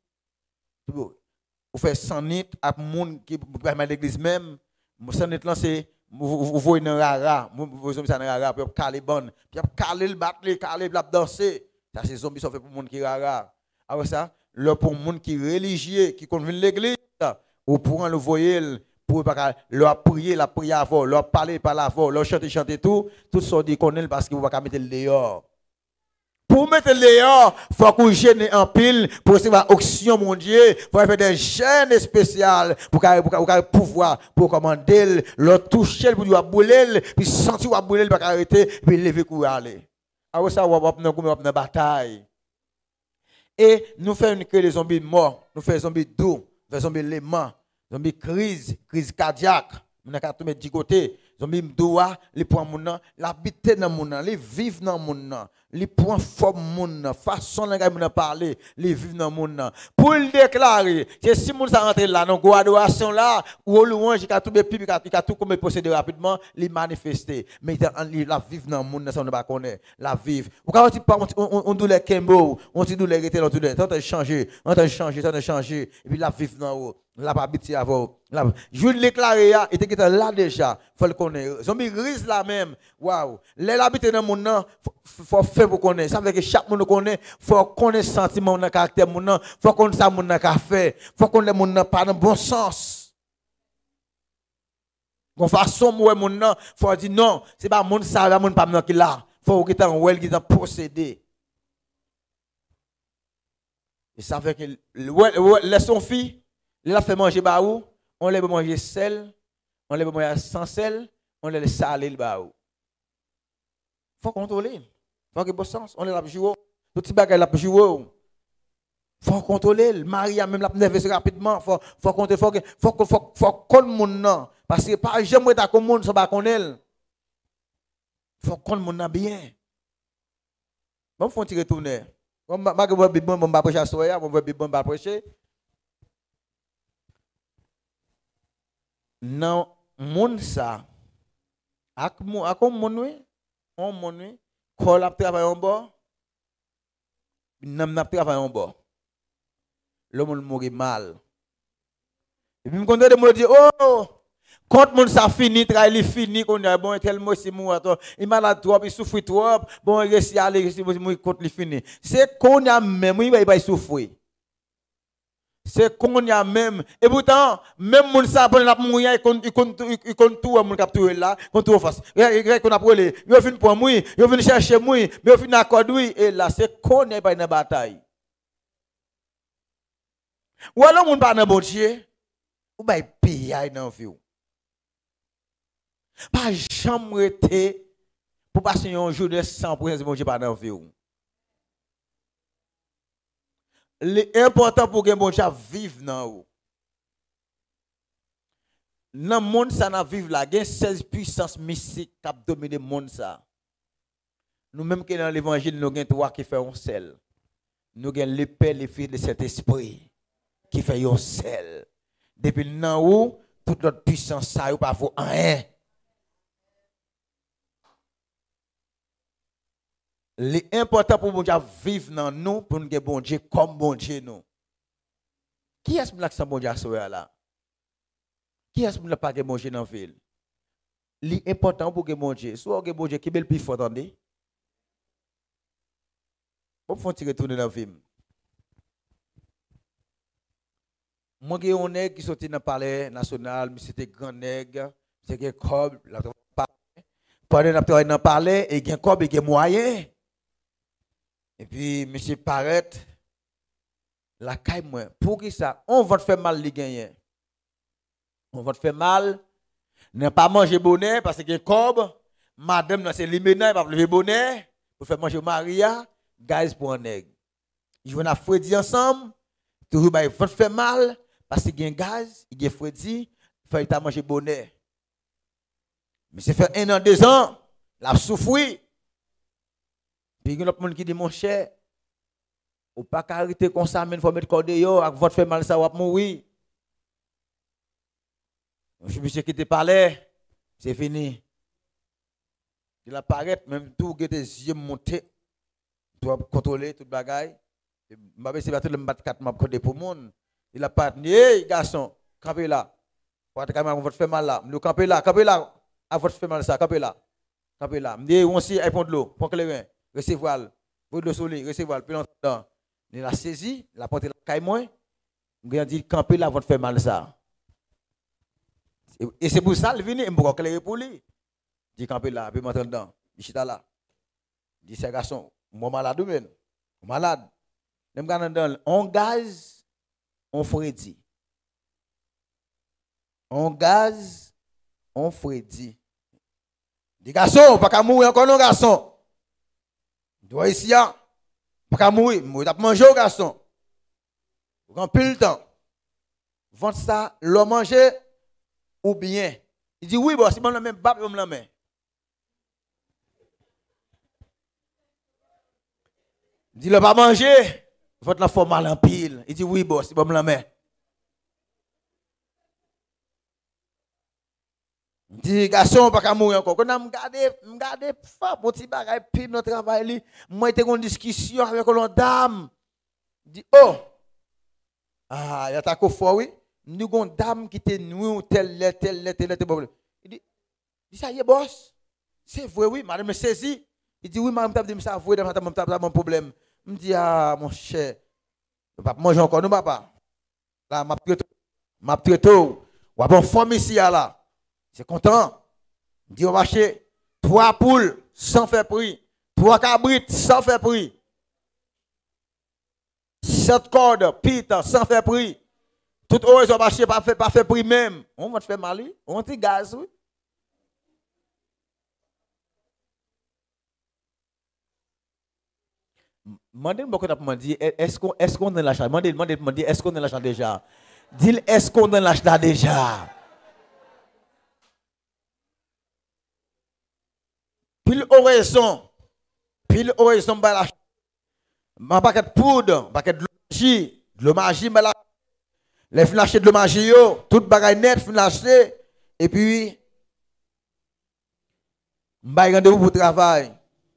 Vous faites cent litres à monde qui permet l'église même. cent litres là c'est vous voyez dans rara, vous zombies ça dans rara pour caler bonne, puis caler le battre, caler la danser. Ça c'est zombies ça fait pour monde qui rara. Alors ça, le pour monde qui religieux qui convient l'église, ou pour le voyer pour pas leur prier, la prière avant, leur parler par l'avant, leur chanter chanter tout, tout ça dit connaît parce que vous pas mettre le dehors. Pour mettre le dehors, il faut qu'on gêne en pile pour recevoir auction, mon Dieu. Il faut faire des gènes spéciales pour qu'on pouvoir pour commander, le toucher, pour lui bouler, puis sentir qu'il bouler, pour arrêter, puis lever pour aller. Alors ça, on va une bataille. Et nous faisons que les zombies morts, nous faisons zombies doux, nous faisons zombies léments, zombies crise, crise cardiaque. Nous avons tout mettre du côté. Zombies doua, les points moun, l'habiter dans moun, les vivre dans moun, les points forme moun, façon la moun parler, les vivre dans moun. Pour le déclarer, que si moun ça rentre là, dans adoration là, ou au louange, il a tout pipi, il a tout comme procéder rapidement, les manifester. Mais la vivre dans moun, ça on ne pas connaît, la vivre. Ou quand on on doule kembo, on dit doule rete dans tout le temps, on change, on change, on change, et puis la vivre dans haut. La pas habitué avant. Je veux déclarer, il était là déjà. Il faut le connaître. Zombie grise là même. Waouh. Les habitants dans le monde, il faut faire pour connaître. Ça veut dire que chaque monde connaît. Il faut connaître le sentiment, le caractère, il faut connaître ça, mon fait. Il faut connaître le monde pas dans le bon sens. De façon, moi, mon il faut dire non, ce n'est pas mon ça, c'est mon pas qui là. Il faut que tu aies qui t'a possédé. Et ça fait que, laisse son fille. Il a fait manger baou, on l'a manger sel, on l'a manger sans sel, on l'a salé le baou. Faut contrôler. Faut que bon sens, on l'a joué. Tout petit bagage l'a joué. Faut contrôler, Maria même l'a nerveuse rapidement, faut faut contrôler, faut faut faut faut connaître monde non parce que pas jamais ta comme monde ça pas connaître. Faut connaître monde bien. Bon faut tirer tourner. Bon ma ma bon bon pas prêcher soya, bon bon pas prêcher. Non, monde ça, ak mon ak mon oui, on mon oui, quand a travaillé en bas, n'am n'a travaillé en bas. Le monde mourit mal. Et puis me connais de me dire oh, quand monde ça fini, travail fini, qu'on a bon tellement c'est mourir toi, il malade trop, il souffre trop, bon il reste aller, c'est mourir quand il fini. C'est qu'on a même il va souffrir. C'est qu'on y a même et pourtant même moun sa bon la mourir il compte il compte il compte tout moun capturer là compte tout face qu'on a brûlé yo vinn pour mourir yo vinn chercher mourir mais yo vinn accord oui et là c'est qu'on est pas dans bataille ou alors moun pas dans bon Dieu ou ba payer dans vie pas jamais été pour passer un jour de cent pour cent bon Dieu pas dans vie. L'important pour que bon Dieu vive dans vous. Dans le monde ça n'a vivre là, il y a seize puissances mystiques qui dominent le monde ça. Nous même que dans l'évangile nous avons trois qui font un seul. Nous avons le Père, le Fils et le Saint-Esprit qui fait un seul. Depuis là où toute notre puissance ça pas faut rien. L'important pour bon Dieu vivre dans nous, pour nous que bon Dieu comme bon Dieu nous. Qui est-ce que bon Dieu là? Qui est-ce que pas que bon Dieu dans la ville? L'important pour que bon Dieu, soit que bon Dieu qui est le plus fort, attendez. On faut tirer tourner dans la ville. Moi, j'ai un nègre qui sorti dans le palais national, c'était grand nègre, c'était cob, la pendant que dans le palais, il y a un cob, il y a moyen. Et puis, monsieur paraît, la caille moi. Pour qui ça? On va te faire mal, les gagnants. On va te faire mal. Ne pas manger bonnet parce que cob, madame, c'est liména, il va lever bonnet pour faire manger Maria, gaz pour un nègre. Ils vont à Freddy ensemble, toujours, ils vont te faire mal parce qu'il y a un gaz, il y a Freddy, il faut que manger bonnet. Mais c'est fait un an, deux ans, la souffrir. Puis il y a d'autres gens qui disent, mon cher, ou pas arrêter comme ça, mais il faut mettre corps de yo, avec votre fait mal, ça va mourir. Je me suis quitté parler, c'est fini. Il apparaît, même tout, il a des yeux montés, tu dois contrôler tout le bagaille. Je vais essayer de le battre quatre maps pour le monde. Il a pas dit, hey garçon, campez là. Pour être caméra, votre fait mal là. Nous campez là, campez là. À votre fait mal ça, campez là. Campez là. Me dit, on s'y répond de l'eau, pour que le recevoir, pour le soleil, recevoir, puis longtemps. Il a saisi, il a porté la caille moins. Il a dit, campez là, votre fait mal ça. Et c'est pour ça qu'il vient, il m'a éclairé pour lui. Il dit, campez là, puis m'entendre dedans. Il chita là. Il dit, c'est garçon, moi malade ou bien? Malade. Je me dans on gaz, on Freddy. On gaz, on Freddy. Dit, garçon, pas qu'à mourir encore non, garçon. Dois ici, hein. Pas qu'à mourir, moi, t'as mangé au garçon. Vous avez plus le temps. Vendre ça, le manger ou bien. Il dit, oui, bon, si bon, la main, bat, la main. Il dit, le pas manger. Votre la forme mal en pile. Il dit oui, boss, c'est bon la main. Il dit, garçon, pas qu'à mourir encore. Quand on regarde, on regarde, mon petit bagage, puis notre travail, moi, j'étais en discussion avec une dame. Il dit, oh, ah, il y a ta coffre, oui. nous avons une dame qui était nous, tel, tel, tel, tel, tel. Il dit, il dit ça y est, boss. C'est vrai, oui, madame me saisit. Il dit, oui, madame, t'as dit ça, vrai, madame, t'as mon problème. Je me dis, ah, mon cher, je ne vais pas manger encore, non, papa. Là, ma traite, ma traite, ou à bon forme ici, là. C'est content. Je dis, on va acheter trois poules sans faire prix, trois cabrites sans faire prix, sept cordes, pite sans faire prix. Tout haut, ils ont acheté, pas fait, pas fait prix même. On va te faire mal, oui. On te gaz, oui. Mandez-moi qu'on a demandé, est-ce qu'on est-ce qu'on donne l'achat? Mandez, mandez, demandez, est-ce qu'on donne l'achat déjà? Dis, est-ce qu'on donne l'achat déjà? Pile oraison, pile oraison, bah l'achat. Un paquet de poudre, un paquet de magie, de l'eau magie, bah là. Les fins acheter de l'eau magie, yo, toute bagaille net, fin acheter, et puis, bah rendez-vous pour travail.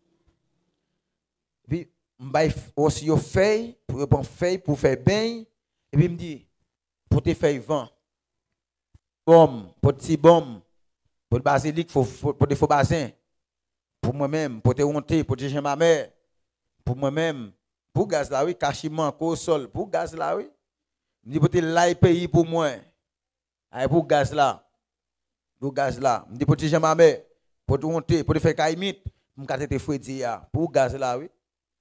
Puis, m'bay aussi yo feuille pour prendre feuille pour faire bain et puis me dit pour te faire vent bombe pour petit bombe pour le basilic faut pour te faux bassin pour moi-même pour te monter pour te jeter ma mère pour moi-même pour gaz là oui cachiment au sol pour gaz là oui me dit pour te lailler pays pour moi ay pour gaz là pour gaz là me dit pour te jeter ma mère pour te monter pour te faire caïmite me cater te fouetter pour gaz là oui.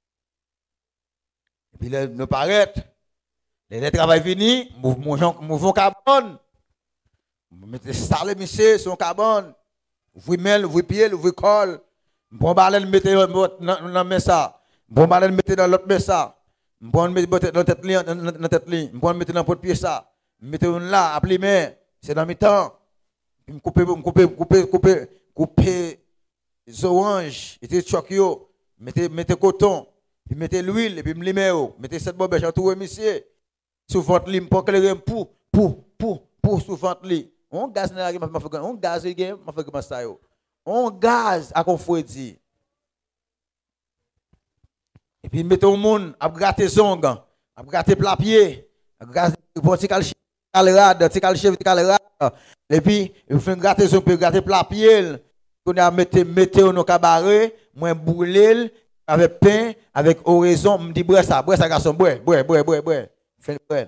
Et puis, là, nous paraît, les travail fini, mouvement carbone, mettez salé, monsieur, son carbone, vous mettez, vous pied, vous colle, bon balai, mettez dans le ça, bon balai, mettez dans l'autre ça, bon mettez dans tête ligne, dans tête ligne, bon mettez dans pot pied ça, mettez là, appelez main, c'est dans mi temps, me couper, me couper, couper, couper, couper les oranges, et les chocs, mettez, mettez coton. Puis mettez l'huile et puis me limez, mettez cette bobèche en tout monsieur. Sous votre lim pour éclairer pour pour pour pour sous votre lit. On gaz na m'a fait on gaz again m'a fait comme ça yo. On gaz à qu'on faut dire. Et puis mettez au monde à gratter zong, à gratter plat pied, à gratter vertical calrade, vertical chef calrade. Et puis il fait gratter zong puis gratter plat pied. On a mettez mettez au cabaret, moins brûler avec pain, avec oraison, me dit bois ça, bois ça garçon, bois, bois, bois, bois, bois. Fais bois.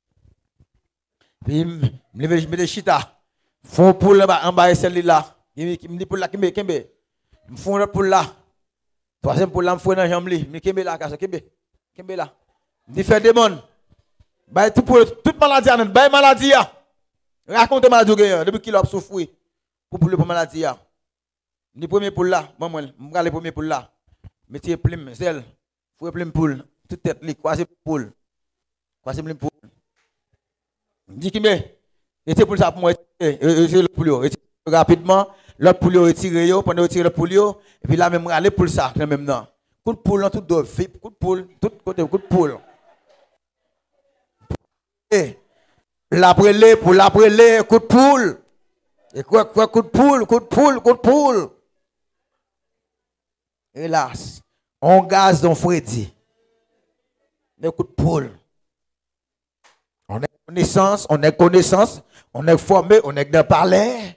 Puis me lever je mets des chita. Font pour là en bas celle-là. Il me dit pour là kembe kembe. Me font pour là. Troisième pour là me font dans jambe li, me kembe là garçon, kembe. Kembe là. Me dit faire démon. Bah tout pour toute maladie en bah maladie a. Raconte maladie gagnant depuis qu'il a souffert pour pour le maladie a. Ni premier pour là, moi moi, me aller premier pour là. Mettez plume, zèle, fouet plume poule, toute tête li, croisez poule, croisez plume poule. Dis qui me, était pour ça pour moi, et le poule, rapidement, l'autre poule retiré, pendant retirer le poule, et puis là même aller pour ça, même non. Coup de poule, tout d'eau, coup de poule, tout côté, coup de poule. Et l'après-les, pour l'après-les, coup de poule. Et quoi, quoi, coup de poule, coup de poule, coup de poule. Hélas, on gaz dans Freddy. Mais coup de poule. On est connaissance, on est connaissance, on est formé, on est de parler.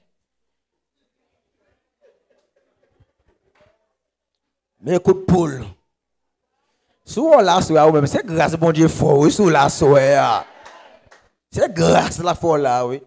Mais coup de poule. Sous la soie, même c'est grâce bon Dieu fort, oui, sous la soie. C'est grâce la foi là, oui.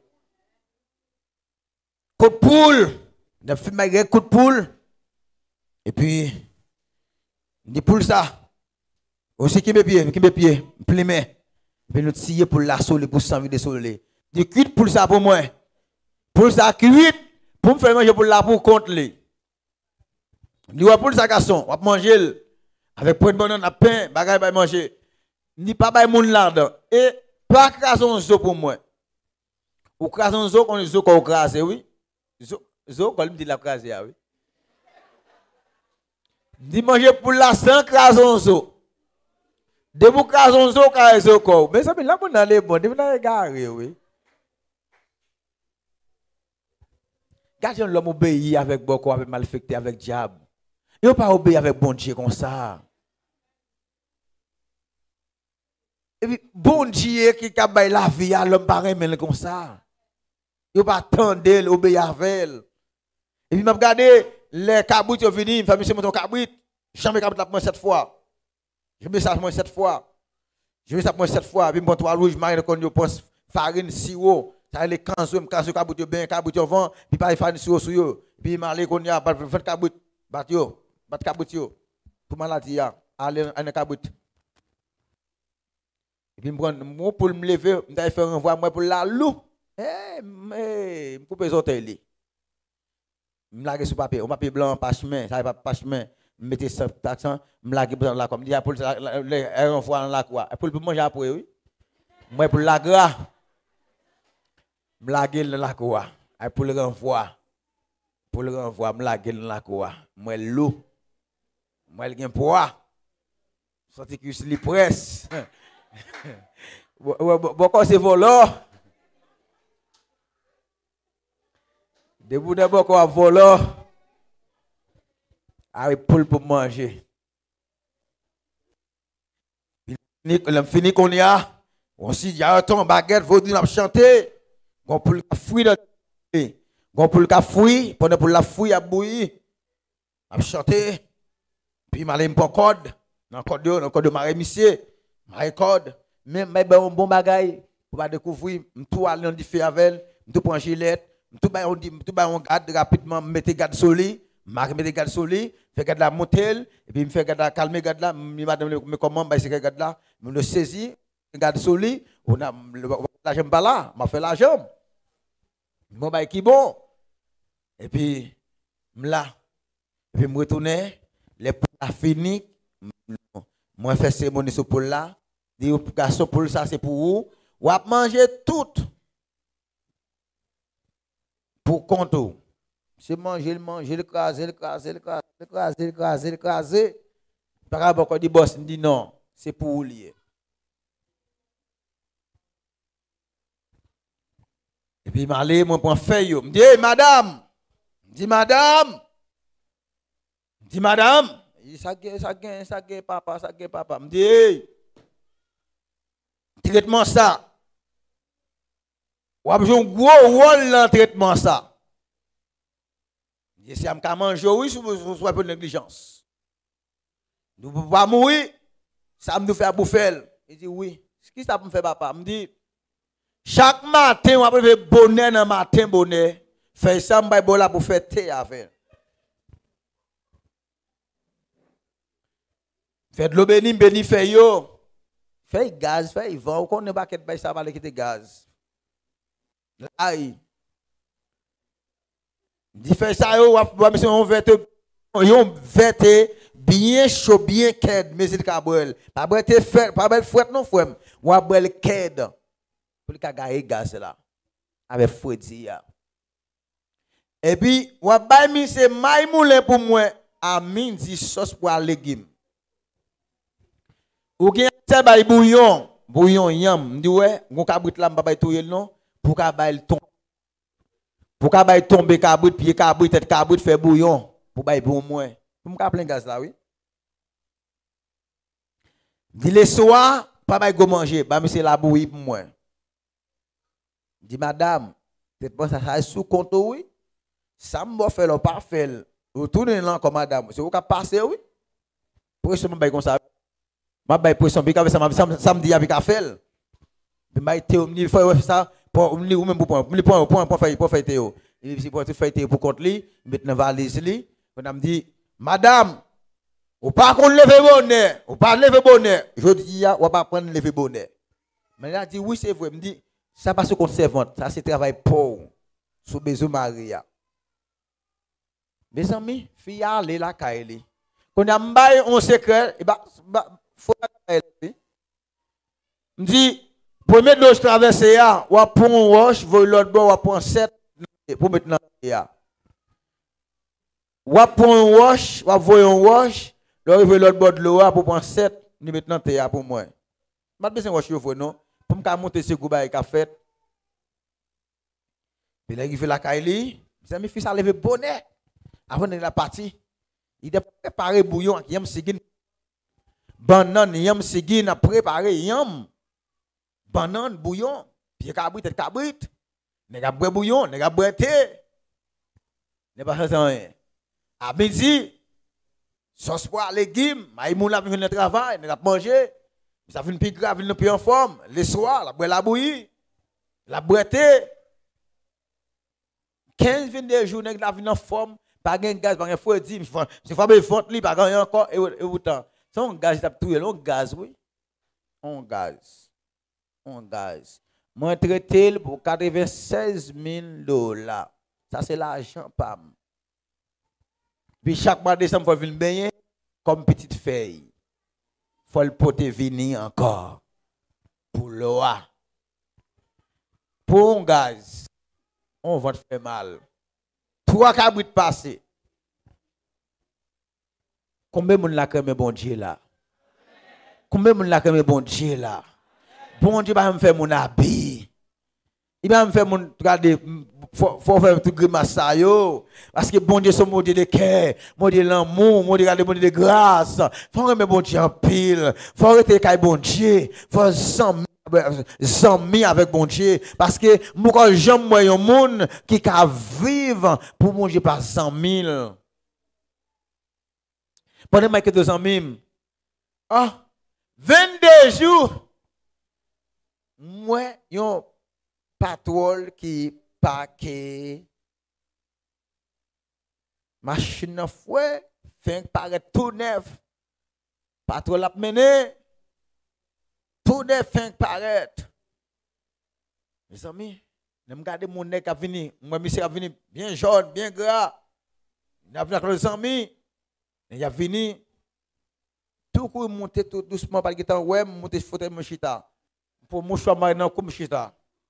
Coup de poule. De fumer coup de poule. Et puis, des poules ça. Aussi qui me pied, qui me pied, plimé. Puis nous tirer pour la soleil, pour s'envie de soleil. Des cuites pour ça pour moi. Pour ça cuite, pour me faire manger pour la pour contre lui. Ni pour ça garçon, on va manger avec point de banane à pain, bagaille va manger. Ni pas bay moun là et pas crason zo pour moi. Ou crason zo on zo ko craser oui. Zo zo ko me dit la craser oui. Ni manger pour la sans crason zo. De vous crason zo ka zo ko. Mais ça me là pour dans les bon, de vous dans garé oui. Gardien l'homme obéit avec beaucoup avec malfecté avec diable. Il pas obéir avec bon Dieu comme ça. Et puis, bon Dieu qui a baillé la vie à l'homme pareil, mais comme ça. Il pas attendre, obéir avec elle. Et puis, m'a regardé, les cabouts sont venus, il fait monsieur mon cabrit. Jamais cabrit la prendre sept fois. Je mets ça moi sept fois. Je mets ça moi sept fois. Puis, mon trois rouge, marine, quand je pense farine, sirop. Ça les canso, me canso cabrit bien, cabrit au vent, puis pas farine sirop sur yo. Puis, m'aller qu'on y a, vingt cabrit, bat yo, bat cabrit yo. Pour maladie, aller en cabrit. Et puis, moi, pour me lever, je vais faire un voie pour la loup. Eh, mais, je coupe les hôtels. Je me lague sur papier. On papier blanc, parchemin, ça n'est pas parchemin. Je mets ça accent, je me lague dans la comme dit pour un voie dans la quoi. Pour le manger après, oui. Moi, pour la gras, je me lague dans la quoi. Pour le renvoi, pour le renvoi, je me lague dans la quoi. Moi, l'eau. Moi, il y a un poids. Sorti que je suis presse. Pourquoi c'est volant? Debout d'abord qu'on a volant. Avec poule pour manger. On fini qu'on y a. On s'y dit, a un temps, baguette, vaudou, on a chanté. On poule la fouille dans le on poule la fouille. Pendant pour la fouille à bouillir. On a chanté. Puis, je m'allais pour code. Dans le code de, dans le code de Marie Missier. Marie code. Même, mais un bon bagage. Pour pas découvrir, tout aller dans le fait avec, tout prendre gilette. Tout ba on dit tout ba on garde rapidement mettre garde soli marque mettre garde soli fait garde la monter et puis me fait garde la calmer garde là madame mais comment ba c'est garde là me le saisi garde soli on a la jambe pas là m'a fait la jambe mon ba qui bon et puis me là et puis me retourner les a fini moi fait cérémonie sur pour là dit garçon pour ça c'est pour vous ou a manger tout pour compte. C'est manger, le manger, le craser, le craser, le craser, le craser, le craser, le craser. Par rapport à dit boss, dit non, c'est pour vous lier. Et puis, je m'allais, moi, pour faire, je me dis, hey, madame, je dis, madame, je dis, madame, ça gagne, ça gagne, ça gagne, papa, ça gagne, papa. Je me dis, hey, traitement ça. Ou avez un gros rôle dans le traitement ça. Si on a mangé, oui, soit pour négligence. Nous ne pouvons pas mourir, ça me fait bouffer. Il dit oui. Ce qui ça me fait papa? Il me dit, chaque matin, on va faire bonheur dans le matin, bonheur. Fait ça, on va faire pour faire thé avec. Fait de l'eau béni, béni, fait yo. Fait gaz, fait vent. On connaît pas qu'est-ce que ça va aller quitter gaz. Aïe. Dit fait ça yo va monsieur on verte on verte bien chaud bien ked monsieur Cabral. Pas brete fait pas belle fouette non frère. On a belle ked pour ka garer gaz là avec fouette ya. Et puis on ba mi c'est maï moulin pour moi à midi sauce pour légumes. Ou gen ça ba bouillon, bouillon yam, dit ouais, on ka brit là m'pa touyer non. Pour qu'à bail tombe pour qu'à bail tomber cabrit pied cabrit tête cabrit fait bouillon pour bail pour moi pour me plein gaz là oui dit le soir pas bail go manger ba monsieur la bouillie pour moi dit madame peut-être pas ça ça sous compte oui ça me fait le pas faire retourner là comme madame c'est vous qui passer oui pression bail comme ça ma bail pression bi ka ça samedi avec affaire mais bail théorie faut ça pour ou même pour point point point point faire pour faire théo il si pour faire théo pour compte li mettre dans valise li on me dit madame ou pas qu'on lever bonnet ou pas lever bonnet je dis ya ou pas prendre lever bonnet mais il a dit oui c'est vrai me dit ça pas ce qu'on servante ça c'est travail pauvre sous besoin Maria mes amis fille aller la caille qu'on a m'baille un secret et bah faut me dit premier de traverser ya, ou pour un roche, vous l'autre bord, ou pour un sept, pour mettre dans ya. Ou pour un roche, ou pour un roche, l'autre bord de l'eau, pour prendre sept, nous mettre dans ya pour moi. Je besoin de roche, non? Pour me monter ce gouba et fait. Puis là, il fait la caille, mes amis, fils a levé bonnet. Avant de la partie, il a préparé bouillon, yam sigin. Banane, yam sigin, a préparé yam. banane, bouillon, pied cabrit, tête cabrit. Nèg a boire bouillon, nèg a boire thé. N'est pas ça rien. À midi, sauce pois, légumes, maïmoun la vient de travail, nèg a manger. Ça fait une plus grave, une plus en forme. Le soir, la boire la bouillie, la boire thé. quinze vingt-deux jours, nèg la vient en forme, pas gain gaz, pas gain fou dit, c'est faut be font li, pas gain encore et autant. C'est un gaz t'a touyer, un gaz oui. Un gaz. Un gaz. Moi traité pour quatre-vingt-seize mille dollars. Ça c'est l'argent pam. Puis chaque mois de décembre faut venir baigner comme petite feuille. Faut le porter venir encore pour l'eau. Pour un gaz, on va te faire mal. Trois cabris passés. Combien de monde l'a créé bon Dieu là? Combien de monde l'a créé bon Dieu là? Bon Dieu va me faire mon habit. Il va me faire mon regarder faut faut faire tout grimace ça yo parce que bon Dieu son mon Dieu de cœur, mon Dieu l'amour, mon Dieu mon Dieu de grâce. Faut remettre bon Dieu en pile. Faut arrêter kay bon Dieu. Faut zami avec bon Dieu parce que moi j'aime moi un monde qui ka vivre pour mon Dieu par cent mille. Pendant que deux cent mille. Ah vingt-deux jours. Moi, yon patrol qui paquet machine à fouet, fait paraître tout neuf. Patrol a mené, tout neuf fait paraître. Mes amis, je regarde mon nez qui a venu, moi, monsieur a venu bien jaune, bien gras. Il a venu avec les amis, il a venu, tout coup monter tout doucement par le temps, ouais, monter fauteuil mon chita. Pour moi, je suis marié comme chita.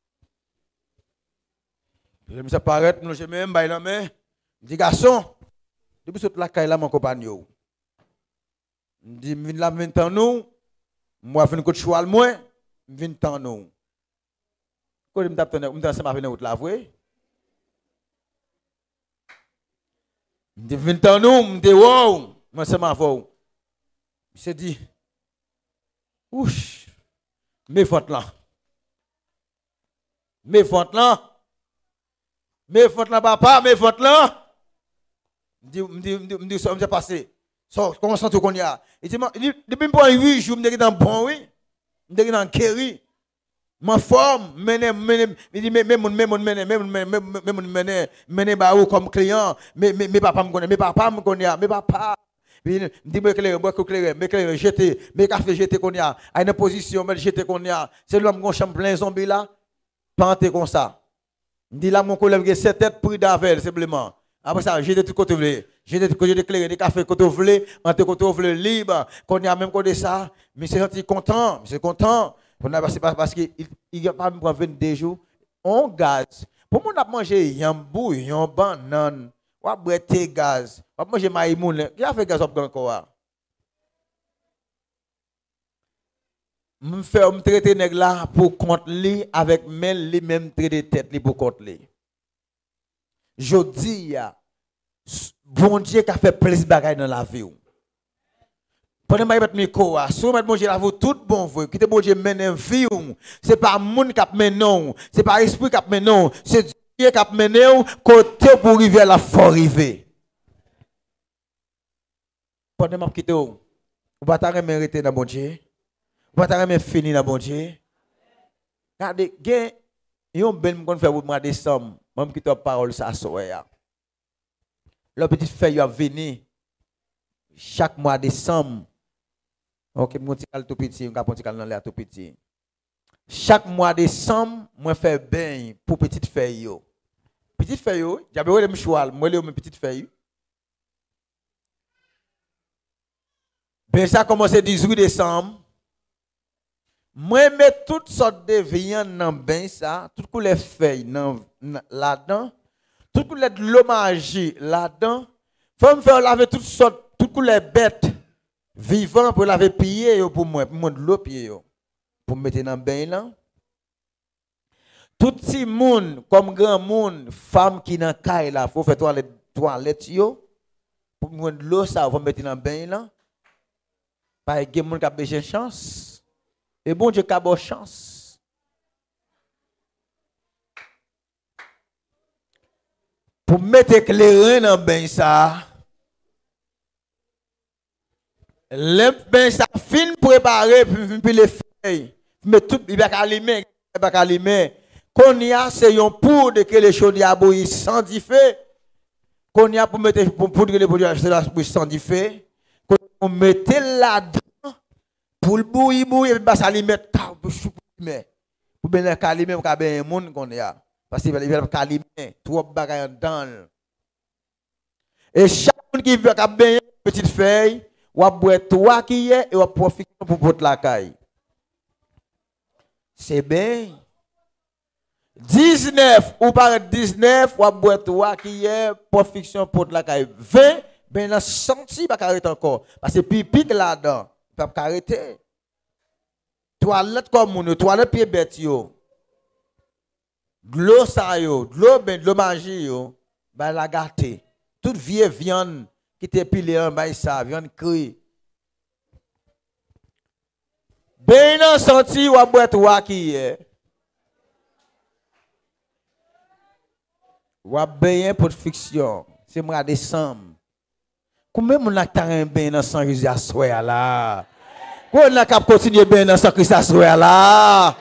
Je me suis paraître, je me même bail la main. Je dis garçon, depuis que la caille là mon compagnon. Je dis je viens là vingt ans nous, moi je viens de choix moi, vingt ans nous. Quand je me tape on me dans sama venir la vrai. Je dis vingt ans nous, je dis wow, moi c'est ma faux. Je dis ouch. Mes fautes là. Mes fautes là. Mes fautes là, papa, mes fautes là. Je dis, je dis, ça me passé. Comment ça, tout qu'on y a? Il dit, depuis pour huit jours, je suis dans bon, oui. Je suis dans Kerry. Ma forme, mener, mener, il dit, même mon, même mon, mener, même mon, même mon, mener, mener, bah, comme client. Mes papas me connaissent, mes papas me connaissent, mes papas. Dis moi clair, moi clair, mais clair jeter, mais café jeter qu'on y a, à une position mais jeter qu'on y a. C'est l'homme qu'on champ plein zombie là. Pante comme ça. Dis là mon collègue a sept têtes pris d'avel simplement. Après ça, jeter tout côté vle, jeter tout côté clair, des café côté vle, entre côté vle libre, qu'on y a même côté ça, mais c'est senti content, c'est content. On a passé parce qu'il il a pas même vingt-deux jours, on gaz. Pour moi on a mangé yambou, yon banane. Ou à boire tes gaz. Ou à manger maïmoun. Qui a fait gaz encore? Je fais me traiter nèg là pour compte li avec même les mêmes traiter tête li pour compte li. Je dis bon Dieu qui a fait plus de bagages dans la vie. Pendant que je micro, si vous mettez la vie tout bon vous, qui te bon Dieu mène vie, c'est pas monde qui mène non, c'est pas esprit qui mène non, c'est Dieu qui a mené côté pour arriver à la fort arriver. Pendant que je quitte, vous ne pouvez pas mériter dans bon Dieu. Vous ne pouvez pas finir dans bon Dieu. Regardez, il y a un bel monde qui fait pour des sommes. Même qui te parole ça soya. Le petit feuille a venu chaque mois de décembre. OK, mon petit cal tout petit, on va petit cal dans l'air tout petit. Chaque mois de décembre, moi fais bain pour petite feuille yo. Petite feuille yo, j'avais oué me choix, moi les mes petites feuilles. Ben ça commence le dix-huit décembre. Moi mets toutes sortes de viande dans bain ça, toutes les feuilles là-dedans, toutes les de l'eau magie là-dedans. Faut me faire laver toutes sortes, toutes les bêtes vivantes pour laver pieds pour moi, pour moi de l'eau pieds yo. Pour mettre dans le bain là. Tout petit monde, comme grand monde, femme qui dans caille là, faut faire toilette toilette yo. Pour moi de l'eau ça, faut mettre dans le bain là. Pas que monde qui a besoin de chance. Et bon Dieu qui a bonne chance. pour mettre éclairé dans ben ça. Le ben ça fin préparé puis les feuilles. Mais tout il va calimer, il va calimer. Qu'on y a c'est un poudre que les choses y a bouilli sans diffé. Qu'on y a pour mettre pour poudre que les produits c'est là pour sans diffé. Qu'on mette là-dedans pour le bouillir bouillir puis ça lui mettre mais pour bien calimer pour bien monde qu'on y a parce qu'il va calimer trop bagaille dans. Et chaque monde qui veut bien petite feuille ou à boire trois qui est et ou profiter pour porter la caille. C'est bien. dix-neuf ou par dix-neuf ou à boire trois qui est profiter pour la caille. vingt ben la senti pas arrêter encore parce que pipi là-dedans pas arrêter. Toilette comme mon toilette pied bête yo. De l'eau ça yo, de l'eau ben de l'eau magie yo, ben la gâter. Toute vieille viande qui te pilé en bas ça, viande cri. Ben non senti ou boire toi qui est. Ou bien pour fiction, c'est moi décembre. Combien mon a un ben dans sang Jésus à soir là. Qu'on a cap continuer ben dans sang Christ à soir là.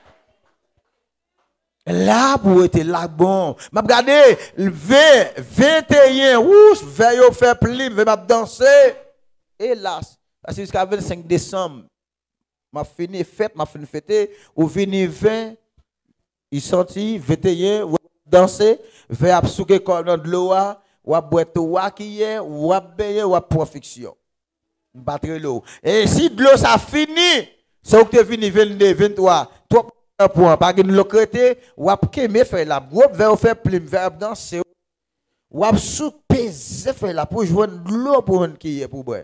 Là pour être là bon. M'a regardé vingt, vingt et un ouch, veille au faire plim, veille m'a danser. Hélas, parce que jusqu'à vingt-cinq décembre, m'a fini fête, m'a fini fêter, ou fini vingt, il sorti vingt et un, ou danser, veille à souker comme dans de l'eau, ou à boire tout qui est, ou à baigner, ou à profession. Battre l'eau. Et si de l'eau ça fini, c'est que tu fini vingt-deux, vingt-trois, toi pour pas que nous le créer ou à quemer faire la groupe vers faire plim vers danser ou à sous peser faire la pour joindre l'eau pour un qui est pour boire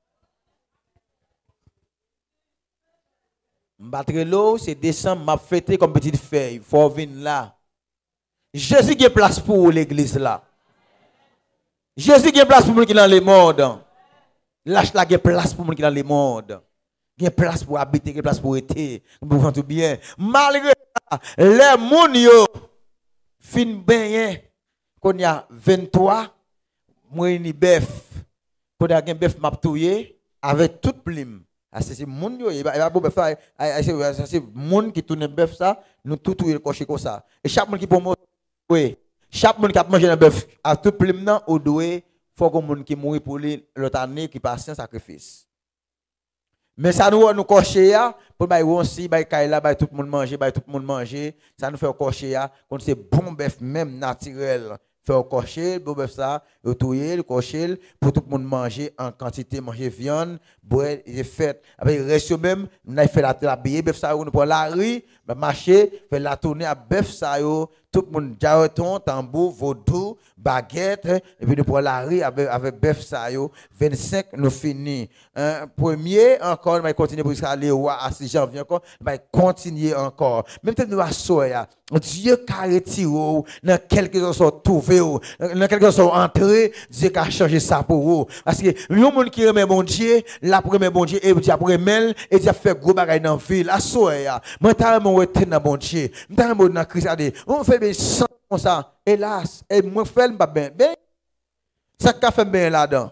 battre l'eau c'est décembre m'a fêté comme petite feuille faut venir là Jésus qui place pour l'église là Jésus qui place pour monde qui dans le monde lâche là qui place pour monde qui dans le monde. Il y a place pour habiter, il y a place pour être, pour vendre tout bien. Malgré ça, les gens yo fin bien qu'on y a vingt-trois moi ni bœuf. Qu'on a un bœuf m'a touyer avec toute plume. C'est c'est moun yo, il va bœuf ça, c'est moun qui tourne bœuf ça, nous tout touyer cocher comme ça. Et chaque monde qui pour oui, chaque monde qui a mangé un bœuf à toute plume nan au doué, faut que monde qui mourir pour lui l'autre année qui passe un sacrifice. Mais ça nous nous cocher ya pour bailler aussi bailler kaila bailler tout le monde manger bailler tout le monde manger ça nous fait cocher ya quand c'est bon bœuf même naturel faire cocher bon bœuf ça touyer le cocher pour tout le monde manger en quantité manger viande boire et fête avec reste même on fait la la bœuf ça on prend la rue marcher faire la tournée à bœuf ça yo tout le monde jarreton tambour vaudou baguette et puis nous prend la rue avec avec bœuf ça yo vingt-cinq nous fini un premier encore va continuer pour aller à six janvier encore va continuer encore même peut-être nous à soya Dieu qui retiré dans quelque chose trouvé dans quelque chose entré Dieu qui a changé ça pour vous parce que le monde qui remet bon Dieu la premier bon Dieu et Dieu après mel et Dieu fait gros bagaille dans ville à soya moi t'as mon retour dans bon Dieu t'as mon dans Christ on fait bien sans comme ça hélas et moi fait pas bien bien ça qu'a fait bien là-dedans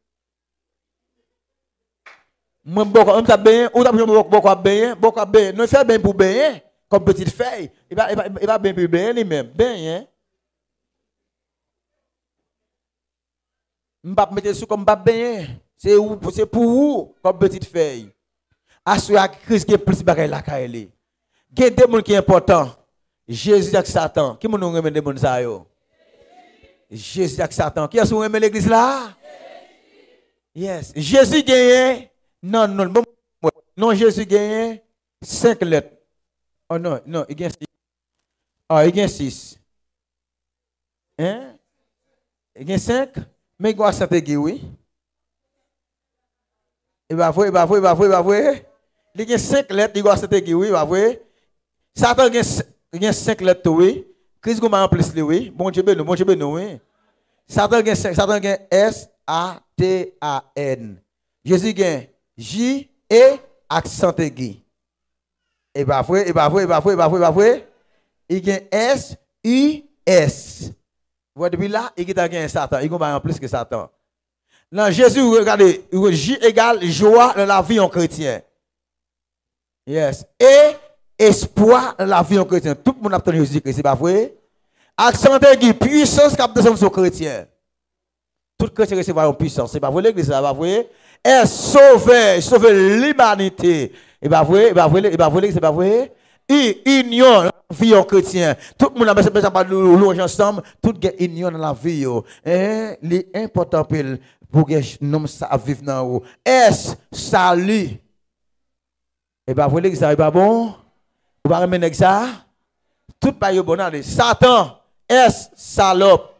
moi beaucoup on t'a bien ou t'as beaucoup beaucoup bien beaucoup bien nous fait bien pour bien comme petite feuille il va il va il va bien pour bien lui-même bien hein m'pas mettre sous comme pas bien c'est c'est pour vous comme petite feuille assurer à Christ qui est plus bagaille la caille il y a des gens qui sont importants Jésus avec Satan qui nous remet des gens ça yo Jésus avec Satan qui a sous remet l'église là yes Jésus gagne non non non Jésus gagne cinq lettres oh non non il gagne six ah il gagne six hein il gagne cinq mais il doit s'intégrer oui il va voir il va voir il va voir il va voir il gagne cinq lettres il doit s'intégrer oui il va voir Satan gagne il gagne cinq lettres oui Christ comment en plus oui bon Dieu béni bon Dieu béni oui Satan gagne Satan gagne S A T A N Jésus gagne J E accent aigu et bah vrai et bah vrai et bah vrai et bah vrai et bah vrai il gagne S U S Ouais, depuis là, il y a un Satan. Il y a plus que Satan. Dans Jésus, regardez, J égale joie dans la vie en chrétien. Yes. Et espoir dans la vie en chrétien. Tout le monde a entendu Jésus-Christ, c'est pas vrai? Accent aigu, puissance qui a besoin de chrétien. Tout chrétien recevra une puissance. C'est pas vrai, l'église, c'est pas vrai? Est sauvé, sauvé l'humanité. C'est pas vrai, c'est pas vrai, c'est pas vrai, c'est pas vrai? Union, vie en chrétien. Tout le monde a besoin de louer ensemble. Tout le monde a union dans la vie. C'est important pour que nous vivions dans vous. Est salut. Et bien, vous voulez que ça n'est pas bon? Vous ne pouvez pas ça? Tout pas bon. Satan, est salope.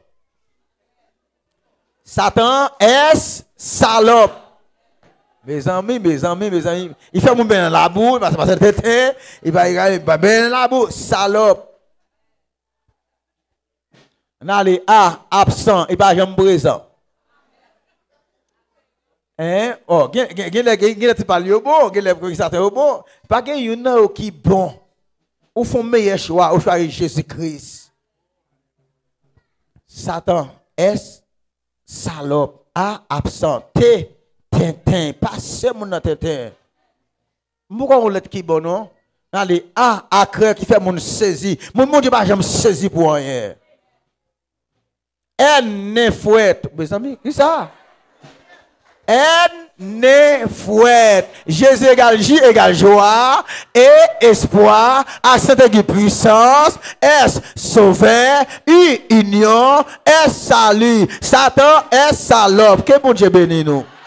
Satan, est salope. Mes amis, mes amis, mes amis. Il fait mon bien dans la boue, il va se passer le tête, il va bien dans la boue, salope. On a les A, absent, il va jamais présent. Hein? Oh, il y a des parler au bon, il y a des certains au bon. Pas qu'il y en a qui bon. Ou font meilleur choix, ou choisir Jésus-Christ. Satan, S, salope, A, absent, T, tintin, pas seulement tintin. Pourquoi on l'est qui bon, non? Allez, A, acre qui fait mon saisi. Mon mon Dieu, je me saisi pour rien. N, ne fouette. Mes amis, qui ça? N, ne fouette. Jésus égale J égale joie. Et espoir. Accent aigu puissance. S, sauver. U, union. S, salut. Satan, S, salope. Que bon Dieu bénisse nous.